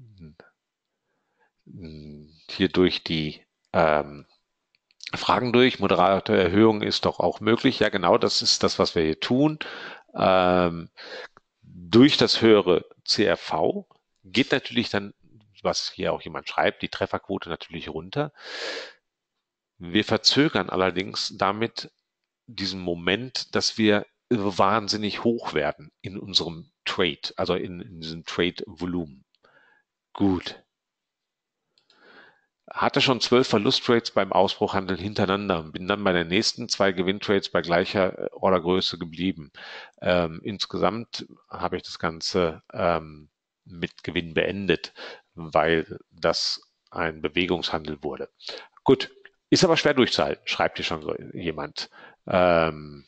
hier durch die ähm, Fragen durch. Moderatorerhöhung ist doch auch möglich. Ja, genau, das ist das, was wir hier tun. Ähm, durch das höhere C R V geht natürlich dann, was hier auch jemand schreibt, die Trefferquote natürlich runter. Wir verzögern allerdings damit diesen Moment, dass wir wahnsinnig hoch werden in unserem Trade, also in, in diesem Trade-Volumen. Gut. Hatte schon zwölf Verlusttrades beim Ausbruchhandel hintereinander und bin dann bei den nächsten zwei Gewinntrades bei gleicher Ordergröße geblieben. Ähm, insgesamt habe ich das Ganze ähm, mit Gewinn beendet, weil das ein Bewegungshandel wurde. Gut, Ist aber schwer durchzuhalten, schreibt hier schon so jemand. Ähm,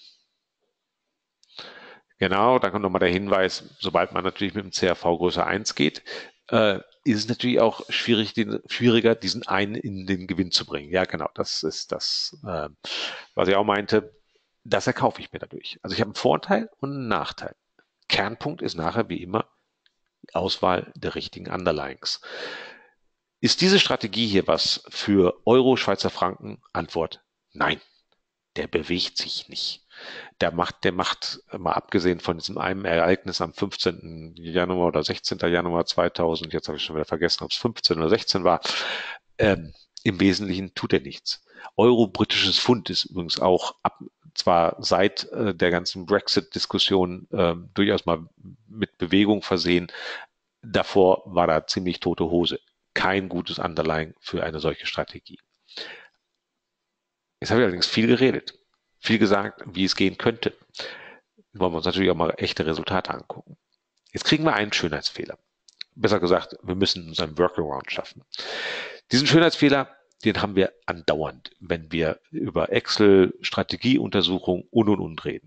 genau, dann kommt nochmal der Hinweis, sobald man natürlich mit dem C R V größer eins geht, äh, ist es natürlich auch schwierig, den, schwieriger, diesen einen in den Gewinn zu bringen. Ja, genau, das ist das, äh, was ich auch meinte. Das erkaufe ich mir dadurch. Also ich habe einen Vorteil und einen Nachteil. Kernpunkt ist nachher wie immer die Auswahl der richtigen Underlyings. Ist diese Strategie hier was für Euro, Schweizer Franken? Antwort: Nein, der bewegt sich nicht. Der macht, der macht, mal abgesehen von diesem einen Ereignis am fünfzehnten Januar oder sechzehnten Januar zweitausend, jetzt habe ich schon wieder vergessen, ob es fünfzehn oder sechzehn war, ähm, im Wesentlichen tut er nichts. Euro, britisches Pfund ist übrigens auch ab, zwar seit äh, der ganzen Brexit-Diskussion äh, durchaus mal mit Bewegung versehen. Davor war da ziemlich tote Hose. Kein gutes Underlying für eine solche Strategie. Jetzt habe ich allerdings viel geredet, viel gesagt, wie es gehen könnte. Wollen wir uns natürlich auch mal echte Resultate angucken. Jetzt kriegen wir einen Schönheitsfehler. Besser gesagt, wir müssen uns einen Workaround schaffen. Diesen Schönheitsfehler, den haben wir andauernd, wenn wir über Excel, Strategieuntersuchung und und und reden.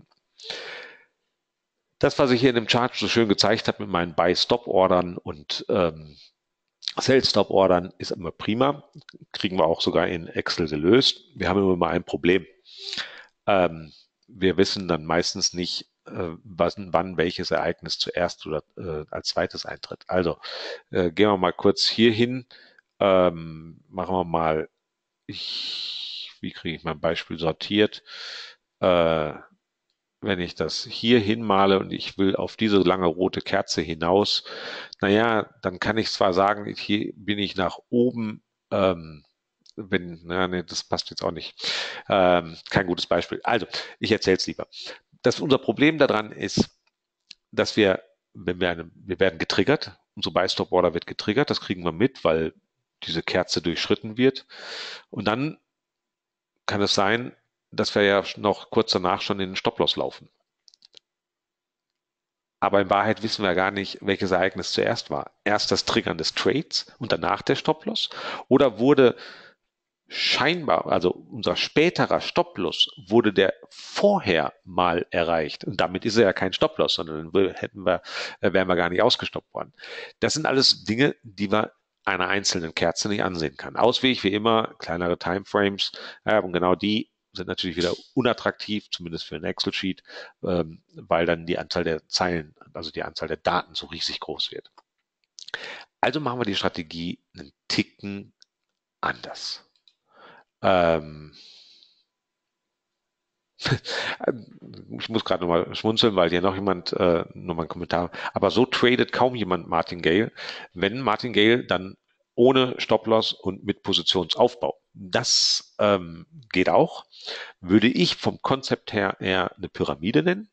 Das, was ich hier in dem Chart so schön gezeigt habe mit meinen Buy-Stop-Ordern und ähm, Sell-Stop-Ordern, ist immer prima. Kriegen wir auch sogar in Excel gelöst. Wir haben immer mal ein Problem. Ähm, wir wissen dann meistens nicht, äh, was, wann welches Ereignis zuerst oder äh, als zweites eintritt. Also äh, gehen wir mal kurz hier hin. Ähm, machen wir mal, ich, wie kriege ich mein Beispiel sortiert? Äh, wenn ich das hier hinmale und ich will auf diese lange rote Kerze hinaus, naja, dann kann ich zwar sagen, hier bin ich nach oben, ähm, wenn, na, nee, das passt jetzt auch nicht. Ähm, kein gutes Beispiel. Also, ich erzähle es lieber. Das, unser Problem daran ist, dass wir, wenn wir eine, wir werden getriggert, unsere Buy-Stop-Order wird getriggert, das kriegen wir mit, weil diese Kerze durchschritten wird. Und dann kann es sein, dass wir ja noch kurz danach schon in den Stop-Loss laufen. Aber in Wahrheit wissen wir gar nicht, welches Ereignis zuerst war. Erst das Triggern des Trades und danach der Stop-Loss? Oder wurde scheinbar, also unser späterer Stop-Loss, wurde der vorher mal erreicht? Und damit ist er ja kein Stop-Loss, sondern dann hätten wir, äh, wären wir gar nicht ausgestoppt worden. Das sind alles Dinge, die man einer einzelnen Kerze nicht ansehen kann. Ausweg wie immer, kleinere Timeframes, ja, und genau die sind natürlich wieder unattraktiv, zumindest für ein Excel-Sheet, ähm, weil dann die Anzahl der Zeilen, also die Anzahl der Daten so riesig groß wird. Also machen wir die Strategie einen Ticken anders. Ähm, ich muss gerade nochmal schmunzeln, weil hier noch jemand, äh, nochmal einen Kommentar, aber so tradet kaum jemand Martingale. Wenn Martingale, dann ohne Stop-Loss und mit Positionsaufbau. Das ähm, geht auch. Würde ich vom Konzept her eher eine Pyramide nennen.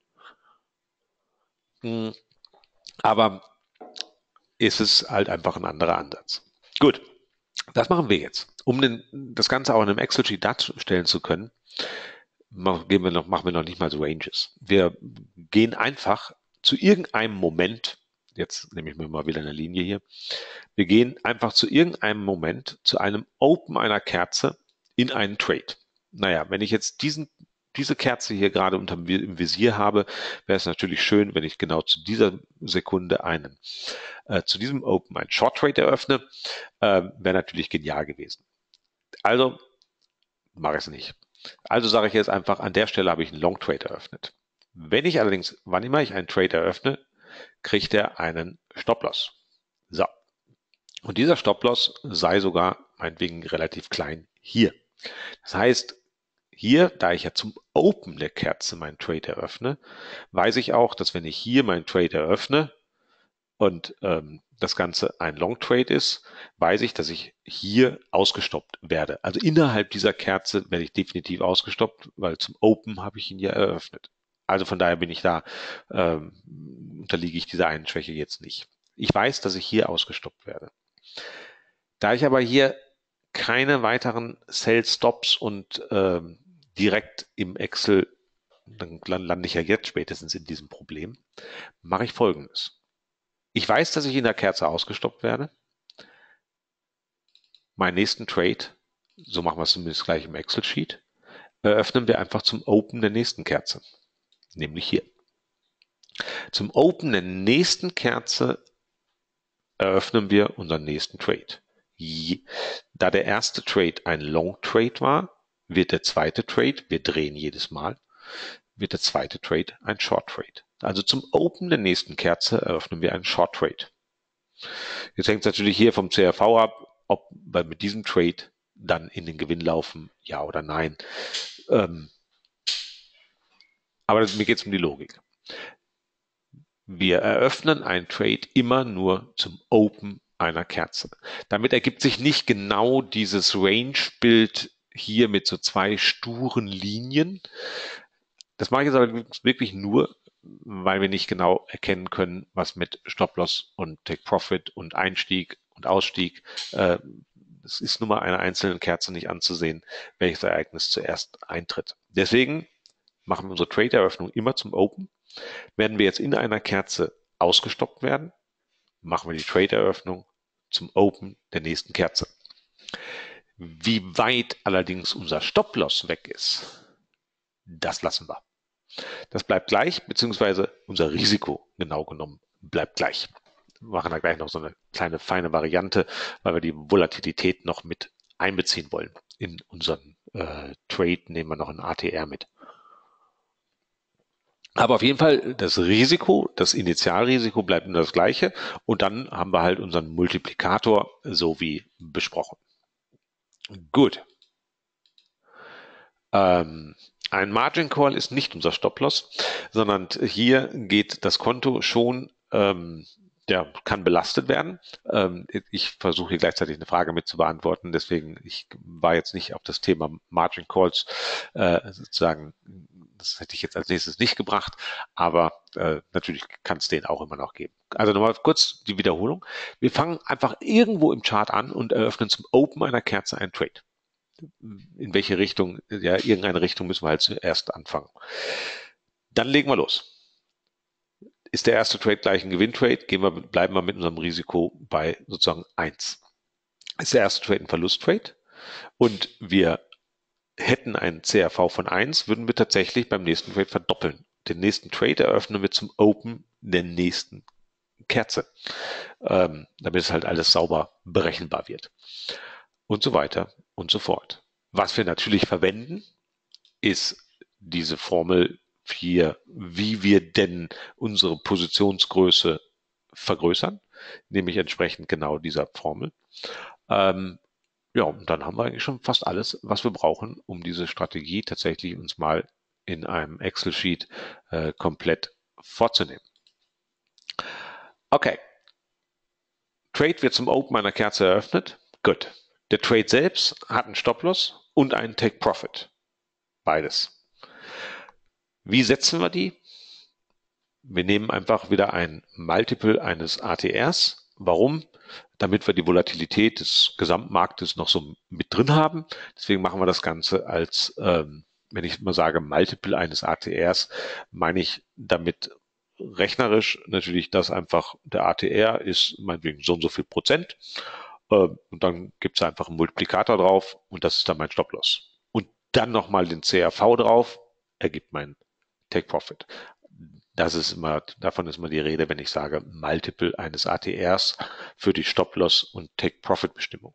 Hm, aber ist es halt einfach ein anderer Ansatz. Gut, das machen wir jetzt. Um den, das Ganze auch in einem Excel-Sheet darstellen zu können, machen wir noch, machen wir noch nicht mal so Ranges. Wir gehen einfach zu irgendeinem Moment, jetzt nehme ich mir mal wieder eine Linie hier, wir gehen einfach zu irgendeinem Moment, zu einem Open einer Kerze in einen Trade. Naja, wenn ich jetzt diesen, diese Kerze hier gerade unter im Visier habe, wäre es natürlich schön, wenn ich genau zu dieser Sekunde einen, äh, zu diesem Open einen Short Trade eröffne, äh, wäre natürlich genial gewesen. Also mache ich es nicht. Also sage ich jetzt einfach, an der Stelle habe ich einen Long Trade eröffnet. Wenn ich allerdings, wann immer ich einen Trade eröffne, kriegt er einen Stop-Loss. So. Und dieser Stop-Loss sei sogar meinetwegen relativ klein hier. Das heißt, hier, da ich ja zum Open der Kerze meinen Trade eröffne, weiß ich auch, dass wenn ich hier meinen Trade eröffne und ähm, das Ganze ein Long Trade ist, weiß ich, dass ich hier ausgestoppt werde. Also innerhalb dieser Kerze werde ich definitiv ausgestoppt, weil zum Open habe ich ihn ja eröffnet. Also von daher bin ich da, ähm, unterliege ich dieser einen Schwäche jetzt nicht. Ich weiß, dass ich hier ausgestoppt werde. Da ich aber hier keine weiteren Sell-Stops und ähm, direkt im Excel, dann lande ich ja jetzt spätestens in diesem Problem, mache ich Folgendes. Ich weiß, dass ich in der Kerze ausgestoppt werde. Meinen nächsten Trade so machen wir es zumindest gleich im Excel-Sheet, eröffnen wir einfach zum Open der nächsten Kerze, nämlich hier. Zum Open der nächsten Kerze eröffnen wir unseren nächsten Trade. Da der erste Trade ein Long Trade war, wird der zweite Trade, wir drehen jedes Mal, wird der zweite Trade ein Short Trade. Also zum Open der nächsten Kerze eröffnen wir einen Short Trade. Jetzt hängt es natürlich hier vom C R V ab, ob wir mit diesem Trade dann in den Gewinn laufen, ja oder nein. Ähm, aber das, mir geht es um die Logik. Wir eröffnen einen Trade immer nur zum Open einer Kerze. Damit ergibt sich nicht genau dieses Range-Bild hier mit so zwei sturen Linien. Das mache ich jetzt aber wirklich nur, weil wir nicht genau erkennen können, was mit Stop-Loss und Take-Profit und Einstieg und Ausstieg, äh, es ist nur mal einer einzelnen Kerze nicht anzusehen, welches Ereignis zuerst eintritt. Deswegen machen wir unsere Trade-Eröffnung immer zum Open. Werden wir jetzt in einer Kerze ausgestoppt werden, machen wir die Trade-Eröffnung zum Open der nächsten Kerze. Wie weit allerdings unser Stop-Loss weg ist, das lassen wir. Das bleibt gleich, beziehungsweise unser Risiko, genau genommen, bleibt gleich. Wir machen da gleich noch so eine kleine feine Variante, weil wir die Volatilität noch mit einbeziehen wollen. In unseren äh, Trade nehmen wir noch ein A T R mit. Aber auf jeden Fall das Risiko, das Initialrisiko bleibt immer das gleiche und dann haben wir halt unseren Multiplikator so wie besprochen. Gut. Ähm, ein Margin Call ist nicht unser Stop-Loss, sondern hier geht das Konto schon, ähm, der kann belastet werden. Ähm, ich versuche hier gleichzeitig eine Frage mit zu beantworten, deswegen ich war jetzt nicht auf das Thema Margin Calls äh, sozusagen, das hätte ich jetzt als nächstes nicht gebracht, aber äh, natürlich kann es den auch immer noch geben. Also nochmal kurz die Wiederholung. Wir fangen einfach irgendwo im Chart an und eröffnen zum Open einer Kerze einen Trade. In welche Richtung, ja, irgendeine Richtung müssen wir halt zuerst anfangen. Dann legen wir los. Ist der erste Trade gleich ein Gewinntrade, gehen wir, bleiben wir mit unserem Risiko bei sozusagen eins. Ist der erste Trade ein Verlusttrade und wir hätten einen C R V von eins, würden wir tatsächlich beim nächsten Trade verdoppeln. Den nächsten Trade eröffnen wir zum Open der nächsten Kerze, ähm, damit es halt alles sauber berechenbar wird. Und so weiter und so fort. Was wir natürlich verwenden, ist diese Formel hier, wie wir denn unsere Positionsgröße vergrößern, nämlich entsprechend genau dieser Formel. Ähm, ja, und dann haben wir eigentlich schon fast alles, was wir brauchen, um diese Strategie tatsächlich uns mal in einem Excel-Sheet äh, komplett vorzunehmen. Okay. Trade wird zum Open einer Kerze eröffnet. Gut. Der Trade selbst hat einen Stop-Loss und einen Take-Profit. Beides. Wie setzen wir die? Wir nehmen einfach wieder ein Multiple eines A T Rs. Warum? Damit wir die Volatilität des Gesamtmarktes noch so mit drin haben. Deswegen machen wir das Ganze als, ähm, wenn ich mal sage Multiple eines A T Rs, meine ich damit rechnerisch natürlich, dass einfach der A T R ist meinetwegen so und so viel Prozent. Äh, und dann gibt es einfach einen Multiplikator drauf und das ist dann mein Stop-Loss. Und dann nochmal den C R V drauf, ergibt mein Take-Profit. Das ist immer, davon ist immer die Rede, wenn ich sage Multiple eines A T Rs für die Stop-Loss und Take-Profit-Bestimmung.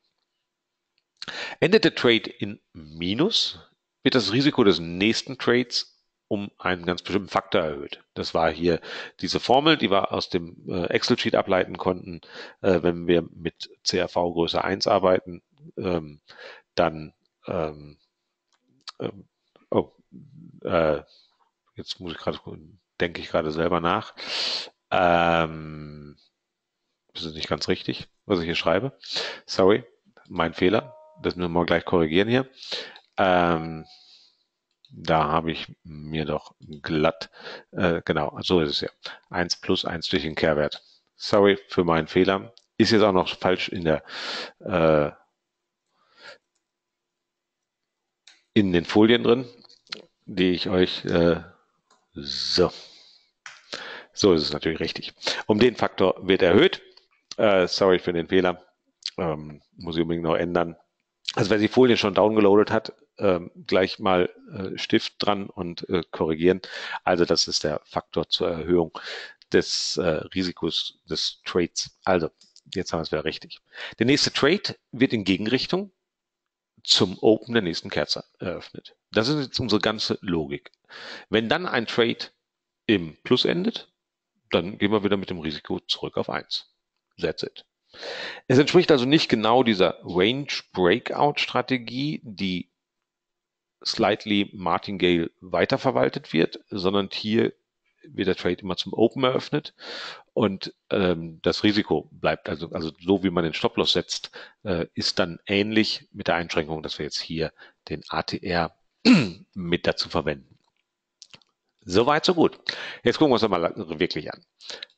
Endet der Trade in Minus, wird das Risiko des nächsten Trades um einen ganz bestimmten Faktor erhöht. Das war hier diese Formel, die wir aus dem äh, Excel-Sheet ableiten konnten. Äh, wenn wir mit C R V größer eins arbeiten, ähm, dann ähm, ähm, oh, äh, jetzt muss ich gerade, denke ich gerade selber nach. Ähm, das ist nicht ganz richtig, was ich hier schreibe. Sorry, mein Fehler. Das müssen wir mal gleich korrigieren hier. Ähm, da habe ich mir doch glatt, äh, genau, so ist es ja. eins plus eins durch den Kehrwert. Sorry für meinen Fehler. Ist jetzt auch noch falsch in der äh, in den Folien drin, die ich euch äh, so. So ist es natürlich richtig. Um den Faktor wird erhöht. Äh, sorry für den Fehler. Ähm, muss ich unbedingt noch ändern. Also wer die Folie schon downgeloadet hat, ähm, gleich mal äh, Stift dran und äh, korrigieren. Also das ist der Faktor zur Erhöhung des äh, Risikos des Trades. Also, jetzt haben wir es wieder richtig. Der nächste Trade wird in Gegenrichtung zum Open der nächsten Kerze eröffnet. Das ist jetzt unsere ganze Logik. Wenn dann ein Trade im Plus endet, dann gehen wir wieder mit dem Risiko zurück auf eins. That's it. Es entspricht also nicht genau dieser Range Breakout Strategie, die slightly Martingale weiterverwaltet wird, sondern hier wird der Trade immer zum Open eröffnet und ähm, das Risiko bleibt, also, also so wie man den Stop-Loss setzt, äh, ist dann ähnlich mit der Einschränkung, dass wir jetzt hier den A T R mit dazu verwenden. Soweit, so gut. Jetzt gucken wir uns das mal wirklich an.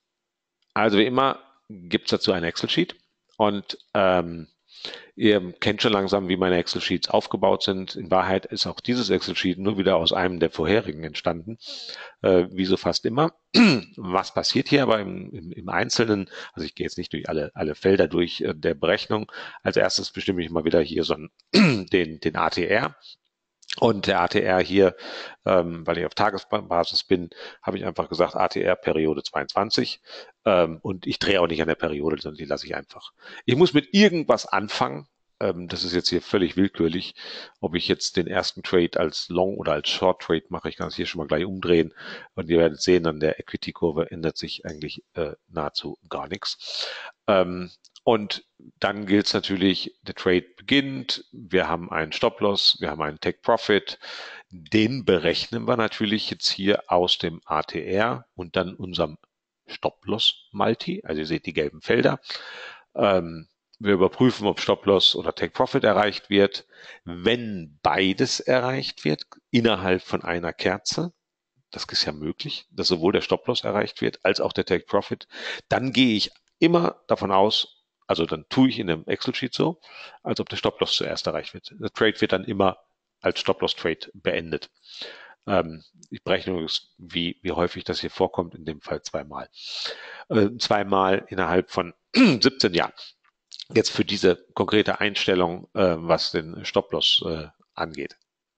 Also wie immer gibt es dazu ein Excel-Sheet und ähm, ihr kennt schon langsam, wie meine Excel-Sheets aufgebaut sind. In Wahrheit ist auch dieses Excel-Sheet nur wieder aus einem der vorherigen entstanden, äh, wie so fast immer. Was passiert hier aber im, im, im Einzelnen? Also ich gehe jetzt nicht durch alle, alle Felder durch äh, der Berechnung. Als erstes bestimme ich mal wieder hier so einen, den, den A T R. Und der A T R hier, ähm, weil ich auf Tagesbasis bin, habe ich einfach gesagt, A T R Periode zweiundzwanzig. Ähm, und ich drehe auch nicht an der Periode, sondern die lasse ich einfach. Ich muss mit irgendwas anfangen. Ähm, das ist jetzt hier völlig willkürlich. Ob ich jetzt den ersten Trade als Long oder als Short Trade mache, ich kann es hier schon mal gleich umdrehen. Und ihr werdet sehen, an der Equity-Kurve ändert sich eigentlich äh, nahezu gar nichts. Ähm, und dann gilt es natürlich, der Trade beginnt, wir haben einen Stop-Loss, wir haben einen Take-Profit, den berechnen wir natürlich jetzt hier aus dem A T R und dann unserem Stop-Loss-Multi, also ihr seht die gelben Felder. Ähm, wir überprüfen, ob Stop-Loss oder Take-Profit erreicht wird. Wenn beides erreicht wird, innerhalb von einer Kerze, das ist ja möglich, dass sowohl der Stop-Loss erreicht wird, als auch der Take-Profit, dann gehe ich immer davon aus, also dann tue ich in dem Excel-Sheet so, als ob der Stop-Loss zuerst erreicht wird. Der Trade wird dann immer als Stop-Loss-Trade beendet. Ähm, ich berechne übrigens, wie, wie häufig das hier vorkommt, in dem Fall zweimal. Äh, zweimal innerhalb von siebzehn Jahren. Jetzt für diese konkrete Einstellung, äh, was den Stop-Loss äh, angeht.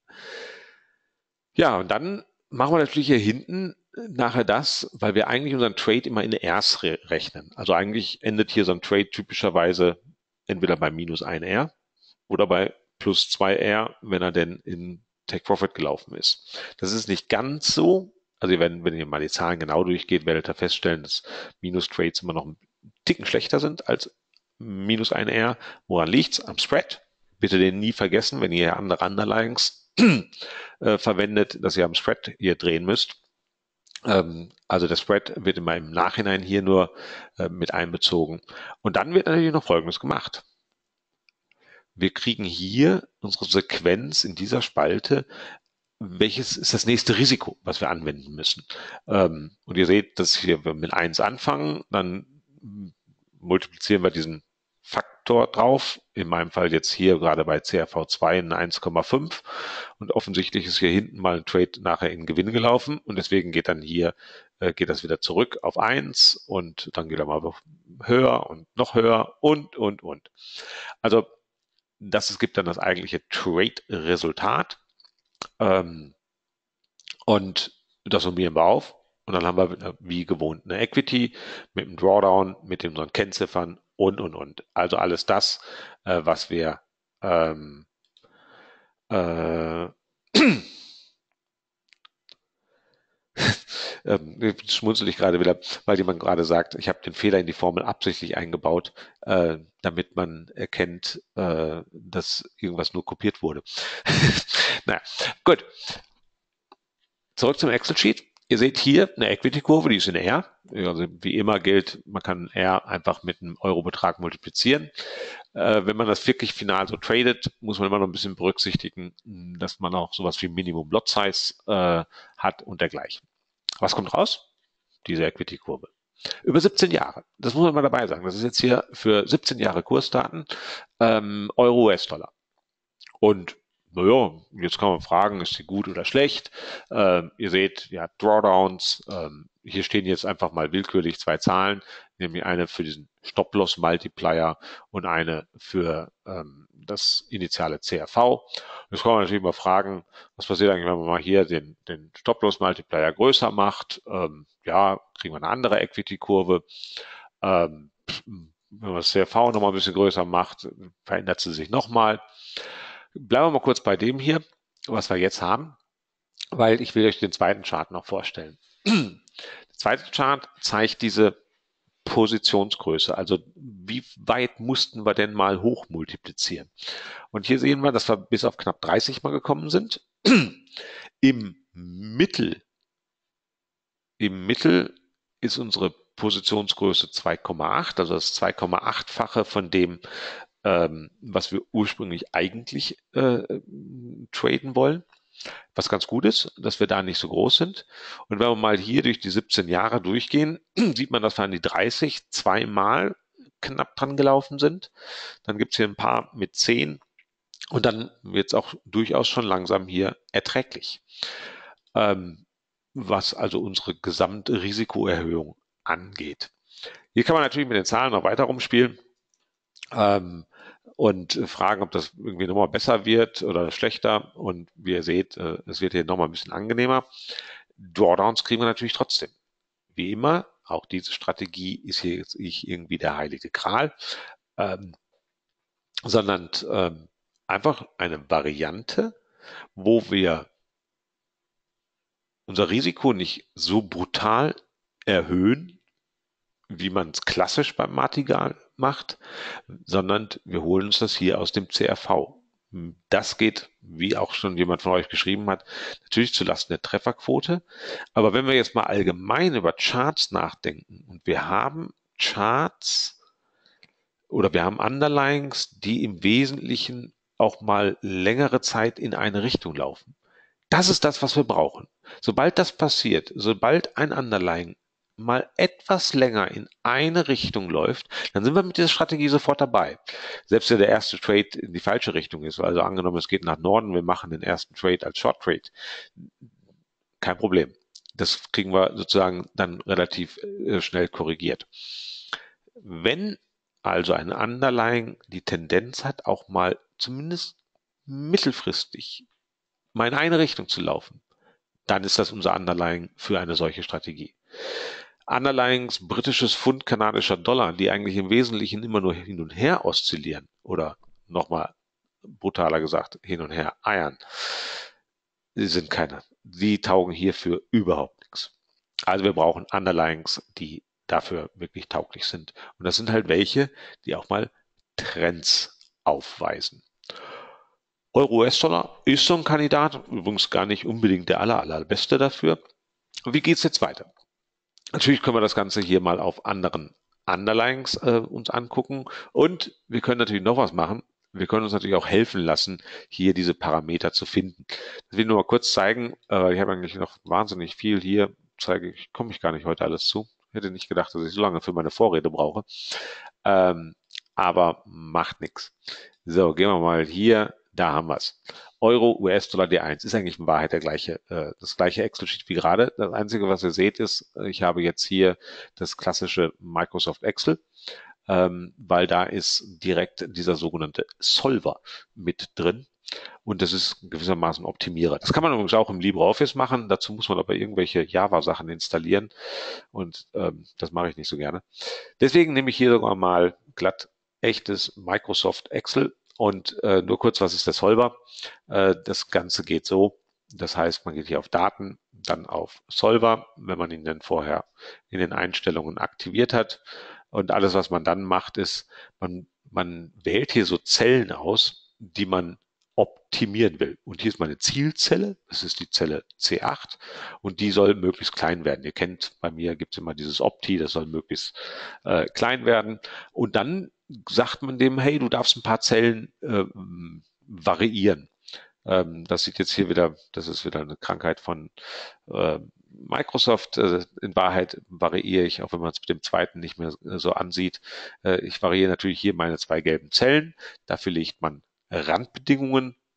Ja, und dann machen wir natürlich hier hinten nachher das, weil wir eigentlich unseren Trade immer in Rs re rechnen. Also eigentlich endet hier so ein Trade typischerweise entweder bei minus ein R oder bei plus zwei R, wenn er denn in Take Profit gelaufen ist. Das ist nicht ganz so. Also wenn, wenn ihr mal die Zahlen genau durchgeht, werdet ihr feststellen, dass Minus-Trades immer noch einen Ticken schlechter sind als minus ein R. Woran liegt's? Am Spread. Bitte den nie vergessen, wenn ihr andere Underlyings äh, verwendet, dass ihr am Spread hier drehen müsst. Ähm, also der Spread wird immer im Nachhinein hier nur äh, mit einbezogen. Und dann wird natürlich noch Folgendes gemacht. Wir kriegen hier unsere Sequenz in dieser Spalte. Welches ist das nächste Risiko, was wir anwenden müssen? Ähm, und ihr seht, dass hier wir mit eins anfangen, dann multiplizieren wir diesen Faktor drauf. In meinem Fall jetzt hier gerade bei C R V zwei in eins Komma fünf. Und offensichtlich ist hier hinten mal ein Trade nachher in Gewinn gelaufen. Und deswegen geht dann hier, äh, geht das wieder zurück auf eins und dann geht er mal höher und noch höher und, und, und. Also das gibt dann das eigentliche Trade-Resultat. Ähm, und das summieren wir auf. Und dann haben wir wie gewohnt eine Equity mit dem Drawdown, mit den unseren Kennziffern und, und, und. Also alles das, äh, was wir ähm, äh, ähm, schmunzel ich gerade wieder, weil jemand gerade sagt, ich habe den Fehler in die Formel absichtlich eingebaut, äh, damit man erkennt, äh, dass irgendwas nur kopiert wurde. Naja, gut. Zurück zum Excel-Sheet. Ihr seht hier eine Equity-Kurve, die ist in R. Also wie immer gilt, man kann R einfach mit einem Euro-Betrag multiplizieren. Äh, wenn man das wirklich final so tradet, muss man immer noch ein bisschen berücksichtigen, dass man auch sowas wie Minimum Lot Size äh, hat und dergleichen. Was kommt raus? Diese Equity-Kurve. Über siebzehn Jahre. Das muss man mal dabei sagen. Das ist jetzt hier für siebzehn Jahre Kursdaten, ähm, Euro-U S-Dollar. Und naja, jetzt kann man fragen, ist sie gut oder schlecht? Ähm, ihr seht, ja, Drawdowns. Ähm, hier stehen jetzt einfach mal willkürlich zwei Zahlen, nämlich eine für diesen Stop-Loss-Multiplier und eine für ähm, das initiale C R V. Jetzt kann man natürlich mal fragen, was passiert eigentlich, wenn man mal hier den, den Stop-Loss-Multiplier größer macht? Ähm, ja, kriegen wir eine andere Equity-Kurve. Ähm, wenn man das C R V nochmal ein bisschen größer macht, verändert sie sich nochmal. Bleiben wir mal kurz bei dem hier, was wir jetzt haben, weil ich will euch den zweiten Chart noch vorstellen. Der zweite Chart zeigt diese Positionsgröße, also wie weit mussten wir denn mal hoch multiplizieren? Und hier sehen wir, dass wir bis auf knapp dreißig mal gekommen sind. Im Mittel, im Mittel ist unsere Positionsgröße zwei Komma acht, also das zwei Komma acht-fache von dem, ähm, was wir ursprünglich eigentlich äh, traden wollen. Was ganz gut ist, dass wir da nicht so groß sind. Und wenn wir mal hier durch die siebzehn Jahre durchgehen, sieht man, dass wir an die dreißig zweimal knapp dran gelaufen sind. Dann gibt es hier ein paar mit zehn und dann wird es auch durchaus schon langsam hier erträglich. Ähm, was also unsere Gesamtrisikoerhöhung angeht. Hier kann man natürlich mit den Zahlen noch weiter rumspielen. Ähm, und fragen, ob das irgendwie nochmal besser wird oder schlechter. Und wie ihr seht, äh, es wird hier nochmal ein bisschen angenehmer. Drawdowns kriegen wir natürlich trotzdem. Wie immer, auch diese Strategie ist hier jetzt nicht irgendwie der heilige Gral, ähm, sondern ähm, einfach eine Variante, wo wir unser Risiko nicht so brutal erhöhen, wie man es klassisch beim Martingale macht, sondern wir holen uns das hier aus dem C R V. Das geht, wie auch schon jemand von euch geschrieben hat, natürlich zulasten der Trefferquote. Aber wenn wir jetzt mal allgemein über Charts nachdenken und wir haben Charts oder wir haben Underlyings, die im Wesentlichen auch mal längere Zeit in eine Richtung laufen. Das ist das, was wir brauchen. Sobald das passiert, sobald ein Underlying mal etwas länger in eine Richtung läuft, dann sind wir mit dieser Strategie sofort dabei. Selbst wenn der erste Trade in die falsche Richtung ist, also angenommen, es geht nach Norden, wir machen den ersten Trade als Short Trade, kein Problem. Das kriegen wir sozusagen dann relativ äh, schnell korrigiert. Wenn also ein Underlying die Tendenz hat, auch mal zumindest mittelfristig mal in eine Richtung zu laufen, dann ist das unser Underlying für eine solche Strategie. Underlyings britisches Pfund, kanadischer Dollar, die eigentlich im Wesentlichen immer nur hin und her oszillieren oder nochmal brutaler gesagt hin und her eiern, die sind keine. Die taugen hierfür überhaupt nichts. Also wir brauchen Underlyings, die dafür wirklich tauglich sind. Und das sind halt welche, die auch mal Trends aufweisen. Euro-U S-Dollar ist so ein Kandidat, übrigens gar nicht unbedingt der aller, allerbeste dafür. Und wie geht's jetzt weiter? Natürlich können wir das Ganze hier mal auf anderen Underlyings äh, uns angucken und wir können natürlich noch was machen. Wir können uns natürlich auch helfen lassen, hier diese Parameter zu finden. Das will ich nur mal kurz zeigen. Äh, ich habe eigentlich noch wahnsinnig viel hier. Zeige ich, komme ich gar nicht heute alles zu. Ich hätte nicht gedacht, dass ich so lange für meine Vorrede brauche. Ähm, aber macht nichts. So, gehen wir mal hier. Da haben wir es. Euro, U S-Dollar D eins ist eigentlich in Wahrheit der gleiche, äh, das gleiche Excel-Sheet wie gerade. Das Einzige, was ihr seht, ist, ich habe jetzt hier das klassische Microsoft Excel, ähm, weil da ist direkt dieser sogenannte Solver mit drin. Und das ist gewissermaßen Optimierer. Das kann man übrigens auch im LibreOffice machen. Dazu muss man aber irgendwelche Java-Sachen installieren. Und ähm, das mache ich nicht so gerne. Deswegen nehme ich hier sogar mal glatt echtes Microsoft Excel. Und äh, nur kurz, was ist der Solver? Äh, das Ganze geht so. Das heißt, man geht hier auf Daten, dann auf Solver, wenn man ihn dann vorher in den Einstellungen aktiviert hat. Und alles, was man dann macht, ist, man, man wählt hier so Zellen aus, die man optimieren will. Und hier ist meine Zielzelle, das ist die Zelle C acht und die soll möglichst klein werden. Ihr kennt, bei mir gibt es immer dieses Opti, das soll möglichst äh, klein werden. Und dann sagt man dem, hey, du darfst ein paar Zellen äh, variieren. Ähm, das sieht jetzt hier wieder, das ist wieder eine Krankheit von äh, Microsoft. Äh, in Wahrheit variiere ich, auch wenn man es mit dem zweiten nicht mehr so ansieht. Äh, ich variiere natürlich hier meine zwei gelben Zellen. Dafür legt man Randbedingungen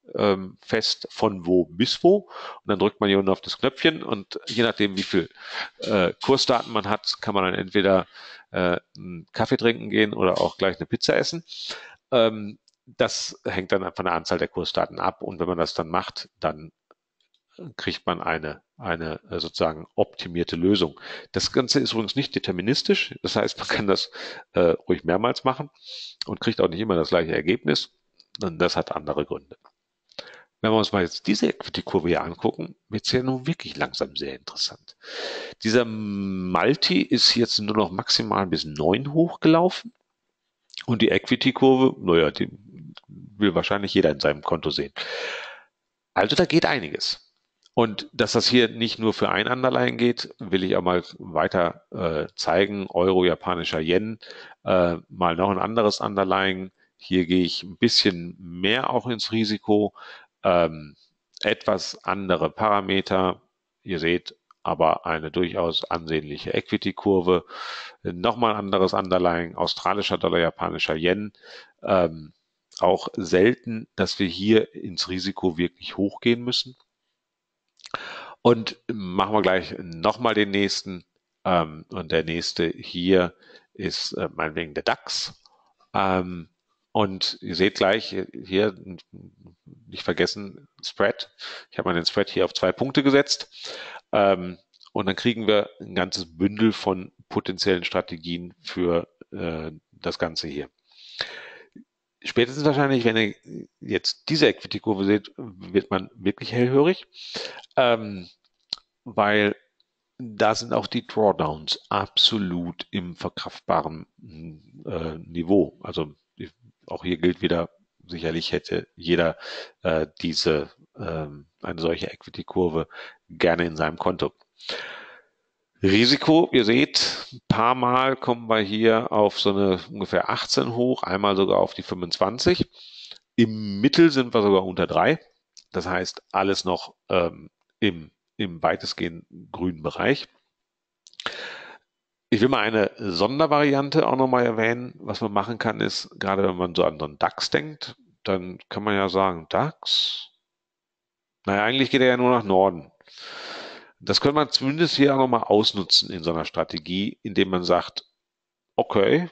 ähm, fest, von wo bis wo. Und dann drückt man hier unten auf das Knöpfchen und je nachdem, wie viel äh, Kursdaten man hat, kann man dann entweder äh, einen Kaffee trinken gehen oder auch gleich eine Pizza essen. Ähm, das hängt dann von der Anzahl der Kursdaten ab und wenn man das dann macht, dann kriegt man eine, eine äh, sozusagen optimierte Lösung. Das Ganze ist übrigens nicht deterministisch. Das heißt, man kann das äh, ruhig mehrmals machen und kriegt auch nicht immer das gleiche Ergebnis. Und das hat andere Gründe. Wenn wir uns mal jetzt diese Equity-Kurve hier angucken, wird es ja nun wirklich langsam sehr interessant. Dieser Multi ist jetzt nur noch maximal bis neun hochgelaufen und die Equity-Kurve, naja, die will wahrscheinlich jeder in seinem Konto sehen. Also da geht einiges. Und dass das hier nicht nur für ein Underlying geht, will ich auch mal weiter äh, zeigen. Euro, japanischer Yen, äh, mal noch ein anderes Underlying. Hier gehe ich ein bisschen mehr auch ins Risiko. Ähm, etwas andere Parameter. Ihr seht aber eine durchaus ansehnliche Equity-Kurve. Nochmal ein anderes Underlying, australischer Dollar, japanischer Yen. Ähm, auch selten, dass wir hier ins Risiko wirklich hochgehen müssen. Und machen wir gleich nochmal den nächsten. Ähm, und der nächste hier ist äh, meinetwegen der DAX. Ähm, und ihr seht gleich hier, nicht vergessen, Spread. Ich habe mal den Spread hier auf zwei Punkte gesetzt. Ähm, und dann kriegen wir ein ganzes Bündel von potenziellen Strategien für äh, das Ganze hier. Spätestens wahrscheinlich, wenn ihr jetzt diese Equity-Kurve seht, wird man wirklich hellhörig, ähm, weil da sind auch die Drawdowns absolut im verkraftbaren äh, Niveau. Also auch hier gilt wieder, sicherlich hätte jeder äh, diese ähm, eine solche Equity-Kurve gerne in seinem Konto. Risiko, ihr seht, ein paar Mal kommen wir hier auf so eine ungefähr achtzehn hoch, einmal sogar auf die fünfundzwanzig. Im Mittel sind wir sogar unter drei. Das heißt, alles noch ähm, im, im weitestgehend grünen Bereich. Ich will mal eine Sondervariante auch nochmal erwähnen. Was man machen kann, ist, gerade wenn man so an den DAX denkt, dann kann man ja sagen, DAX, naja, eigentlich geht er ja nur nach Norden. Das könnte man zumindest hier auch nochmal ausnutzen in so einer Strategie, indem man sagt, okay,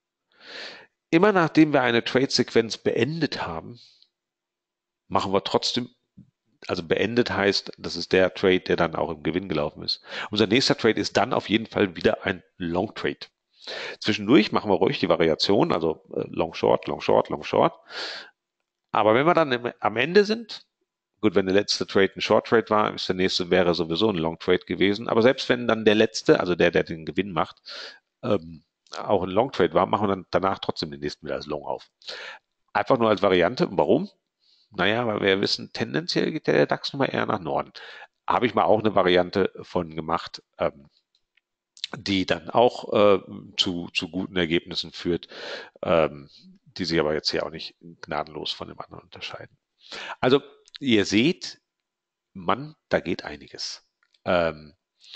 immer nachdem wir eine Trade-Sequenz beendet haben, machen wir trotzdem, also beendet heißt, das ist der Trade, der dann auch im Gewinn gelaufen ist. Unser nächster Trade ist dann auf jeden Fall wieder ein Long Trade. Zwischendurch machen wir ruhig die Variation, also äh, Long Short, Long Short, Long Short. Aber wenn wir dann im, am Ende sind, gut, wenn der letzte Trade ein Short Trade war, ist der nächste wäre sowieso ein Long Trade gewesen. Aber selbst wenn dann der letzte, also der, der den Gewinn macht, ähm, auch ein Long Trade war, machen wir dann danach trotzdem den nächsten wieder als Long auf. Einfach nur als Variante. Warum? Naja, weil wir wissen, tendenziell geht der DAX nun mal eher nach Norden. Habe ich mal auch eine Variante von gemacht, ähm, die dann auch äh, zu, zu guten Ergebnissen führt, ähm, die sich aber jetzt hier auch nicht gnadenlos von dem anderen unterscheiden. Also ihr seht, Mann, da geht einiges. Ähm,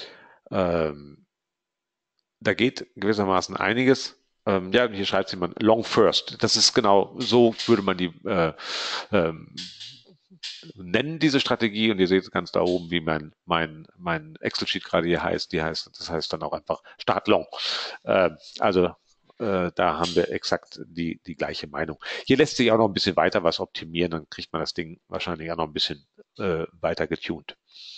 ähm, da geht gewissermaßen einiges. Ähm, ja, hier schreibt jemand Long First. Das ist genau, so würde man die äh, ähm, nennen, diese Strategie. Und ihr seht ganz da oben, wie mein, mein, mein Excel-Sheet gerade hier heißt. Die heißt, das heißt dann auch einfach Start Long. Äh, also äh, da haben wir exakt die, die gleiche Meinung. Hier lässt sich auch noch ein bisschen weiter was optimieren, dann kriegt man das Ding wahrscheinlich auch noch ein bisschen äh, weiter getuned.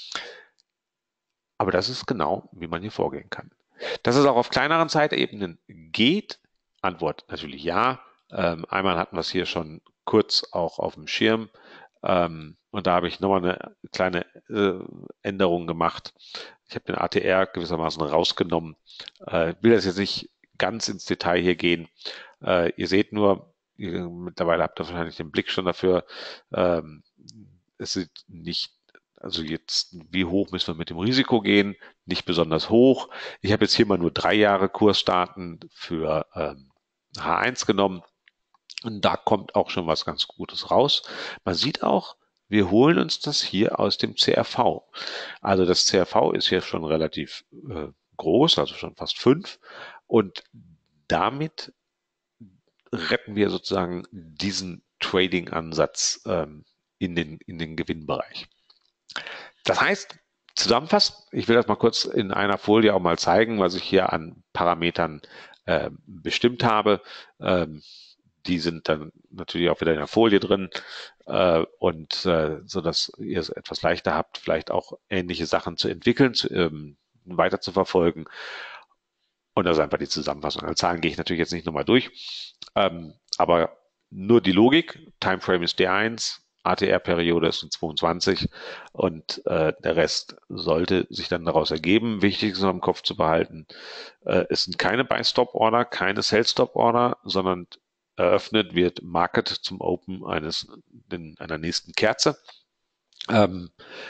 Aber das ist genau, wie man hier vorgehen kann. Dass es auch auf kleineren Zeitebenen geht, Antwort natürlich ja. Ähm, einmal hatten wir es hier schon kurz auch auf dem Schirm. Ähm, und da habe ich nochmal eine kleine äh, Änderung gemacht. Ich habe den A T R gewissermaßen rausgenommen. Äh, will das jetzt nicht ganz ins Detail hier gehen. Äh, ihr seht nur, ihr, mittlerweile habt ihr wahrscheinlich den Blick schon dafür. Ähm, es ist nicht, also jetzt, wie hoch müssen wir mit dem Risiko gehen? Nicht besonders hoch. Ich habe jetzt hier mal nur drei Jahre Kursdaten für ähm, H eins genommen. Und da kommt auch schon was ganz Gutes raus. Man sieht auch, wir holen uns das hier aus dem C R V. Also das C R V ist hier schon relativ äh, groß, also schon fast fünf. Und damit retten wir sozusagen diesen Trading-Ansatz ähm, in den, in den Gewinnbereich. Das heißt, zusammenfassend, ich will das mal kurz in einer Folie auch mal zeigen, was ich hier an Parametern äh, bestimmt habe. Ähm, die sind dann natürlich auch wieder in der Folie drin äh, und äh, so dass ihr es etwas leichter habt, vielleicht auch ähnliche Sachen zu entwickeln, zu, ähm, weiter zu verfolgen. Und das ist einfach die Zusammenfassung. An Zahlen gehe ich natürlich jetzt nicht nochmal durch, ähm, aber nur die Logik. Timeframe ist D eins, A T R-Periode ist zweiundzwanzig und äh, der Rest sollte sich dann daraus ergeben. Wichtig ist noch im Kopf zu behalten, äh, es sind keine Buy-Stop-Order, keine Sell-Stop-Order, sondern eröffnet wird Market zum Open eines in einer nächsten Kerze. Ähm,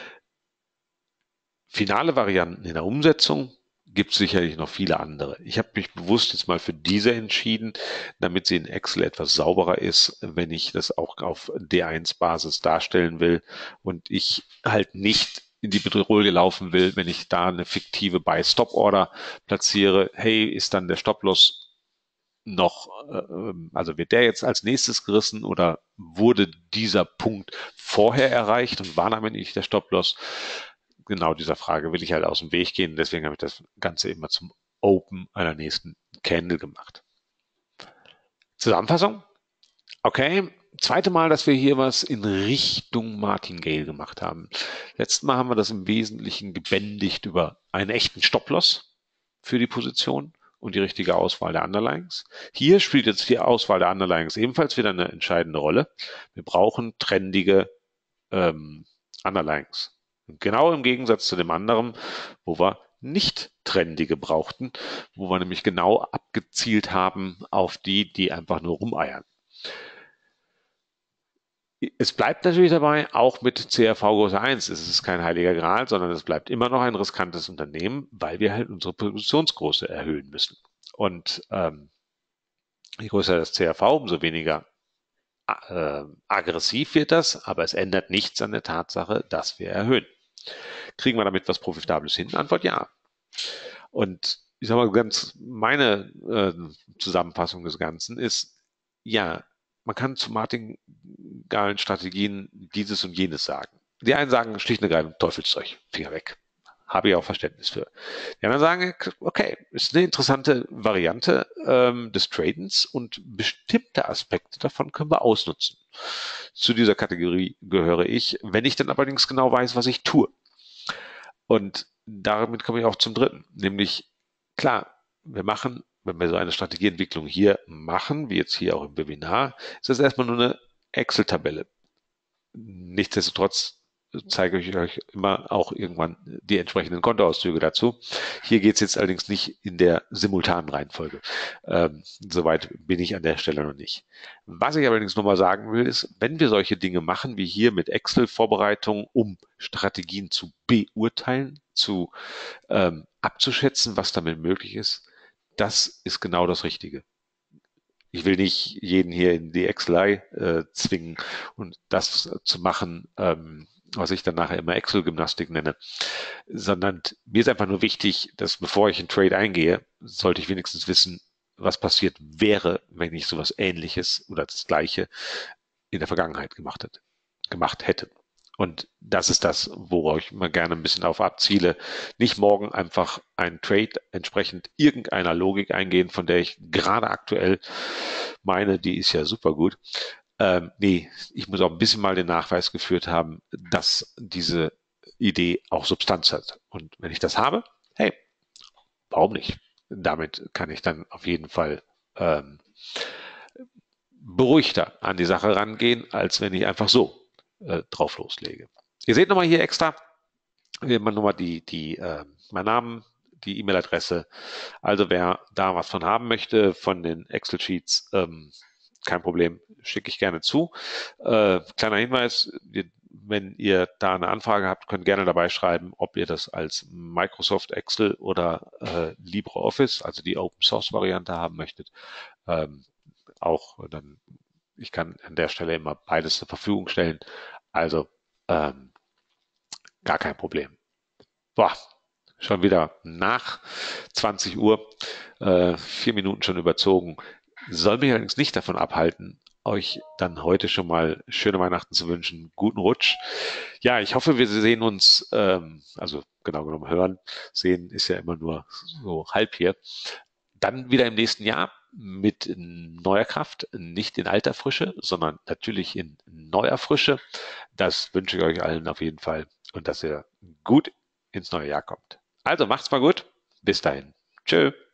finale Varianten in der Umsetzung gibt es sicherlich noch viele andere. Ich habe mich bewusst jetzt mal für diese entschieden, damit sie in Excel etwas sauberer ist, wenn ich das auch auf D eins Basis darstellen will und ich halt nicht in die Bedrohung laufen will, wenn ich da eine fiktive Buy-Stop-Order platziere. Hey, ist dann der Stop-Loss noch, äh, also wird der jetzt als nächstes gerissen oder wurde dieser Punkt vorher erreicht und war damit nicht der Stop-Loss? Genau dieser Frage will ich halt aus dem Weg gehen. Deswegen habe ich das Ganze immer zum Open einer nächsten Candle gemacht. Zusammenfassung? Okay, zweite Mal, dass wir hier was in Richtung Martingale gemacht haben. Letztes Mal haben wir das im Wesentlichen gebändigt über einen echten Stop-Loss für die Position und die richtige Auswahl der Underlyings. Hier spielt jetzt die Auswahl der Underlyings ebenfalls wieder eine entscheidende Rolle. Wir brauchen trendige ähm, Underlyings. Und genau im Gegensatz zu dem anderen, wo wir nicht trendige brauchten, wo wir nämlich genau abgezielt haben auf die, die einfach nur rumeiern. Es bleibt natürlich dabei, auch mit C R V Größe eins ist es kein heiliger Gral, sondern es bleibt immer noch ein riskantes Unternehmen, weil wir halt unsere Positionsgröße erhöhen müssen. Und ähm, je größer das C R V, umso weniger äh, aggressiv wird das, aber es ändert nichts an der Tatsache, dass wir erhöhen. Kriegen wir damit was Profitables hin? Antwort ja. Und ich sage mal ganz, meine äh, Zusammenfassung des Ganzen ist, ja, man kann zu martingalen Strategien dieses und jenes sagen. Die einen sagen schlicht und ergreifend Teufelszeug, Finger weg. Habe ich auch Verständnis für. Die anderen sagen, okay, ist eine interessante Variante ähm, des Tradens und bestimmte Aspekte davon können wir ausnutzen. Zu dieser Kategorie gehöre ich, wenn ich dann allerdings genau weiß, was ich tue. Und damit komme ich auch zum dritten, nämlich klar, wir machen, wenn wir so eine Strategieentwicklung hier machen, wie jetzt hier auch im Webinar, ist das erstmal nur eine Excel-Tabelle. Nichtsdestotrotz zeige ich euch immer auch irgendwann die entsprechenden Kontoauszüge dazu. Hier geht es jetzt allerdings nicht in der simultanen Reihenfolge. Ähm, Soweit bin ich an der Stelle noch nicht. Was ich allerdings nochmal sagen will, ist, wenn wir solche Dinge machen, wie hier mit Excel-Vorbereitungen, um Strategien zu beurteilen, zu ähm, abzuschätzen, was damit möglich ist, das ist genau das Richtige. Ich will nicht jeden hier in die Excelei äh, zwingen und das zu machen, ähm, was ich dann nachher immer Excel-Gymnastik nenne, sondern mir ist einfach nur wichtig, dass bevor ich einen Trade eingehe, sollte ich wenigstens wissen, was passiert wäre, wenn ich sowas Ähnliches oder das Gleiche in der Vergangenheit gemacht hätte. Gemacht hätte. Und das ist das, worauf ich immer gerne ein bisschen auf abziele. Nicht morgen einfach einen Trade entsprechend irgendeiner Logik eingehen, von der ich gerade aktuell meine, die ist ja super gut. Ähm, nee, ich muss auch ein bisschen mal den Nachweis geführt haben, dass diese Idee auch Substanz hat. Und wenn ich das habe, hey, warum nicht? Damit kann ich dann auf jeden Fall ähm, beruhigter an die Sache rangehen, als wenn ich einfach so äh, drauf loslege. Ihr seht nochmal hier extra, immer nochmal die, die, äh, mein Name, die E-Mail-Adresse. Also wer da was von haben möchte, von den Excel-Sheets, ähm, kein Problem, schicke ich gerne zu. Äh, kleiner Hinweis, wir, wenn ihr da eine Anfrage habt, könnt gerne dabei schreiben, ob ihr das als Microsoft Excel oder äh, LibreOffice, also die Open-Source-Variante haben möchtet. Ähm, auch dann, ich kann an der Stelle immer beides zur Verfügung stellen. Also ähm, gar kein Problem. Boah, schon wieder nach zwanzig Uhr, äh, vier Minuten schon überzogen. Soll mich allerdings nicht davon abhalten, euch dann heute schon mal schöne Weihnachten zu wünschen, guten Rutsch. Ja, ich hoffe, wir sehen uns, ähm, also genau genommen hören, sehen ist ja immer nur so halb hier, dann wieder im nächsten Jahr mit neuer Kraft, nicht in alter Frische, sondern natürlich in neuer Frische. Das wünsche ich euch allen auf jeden Fall und dass ihr gut ins neue Jahr kommt. Also macht's mal gut. Bis dahin. Tschö.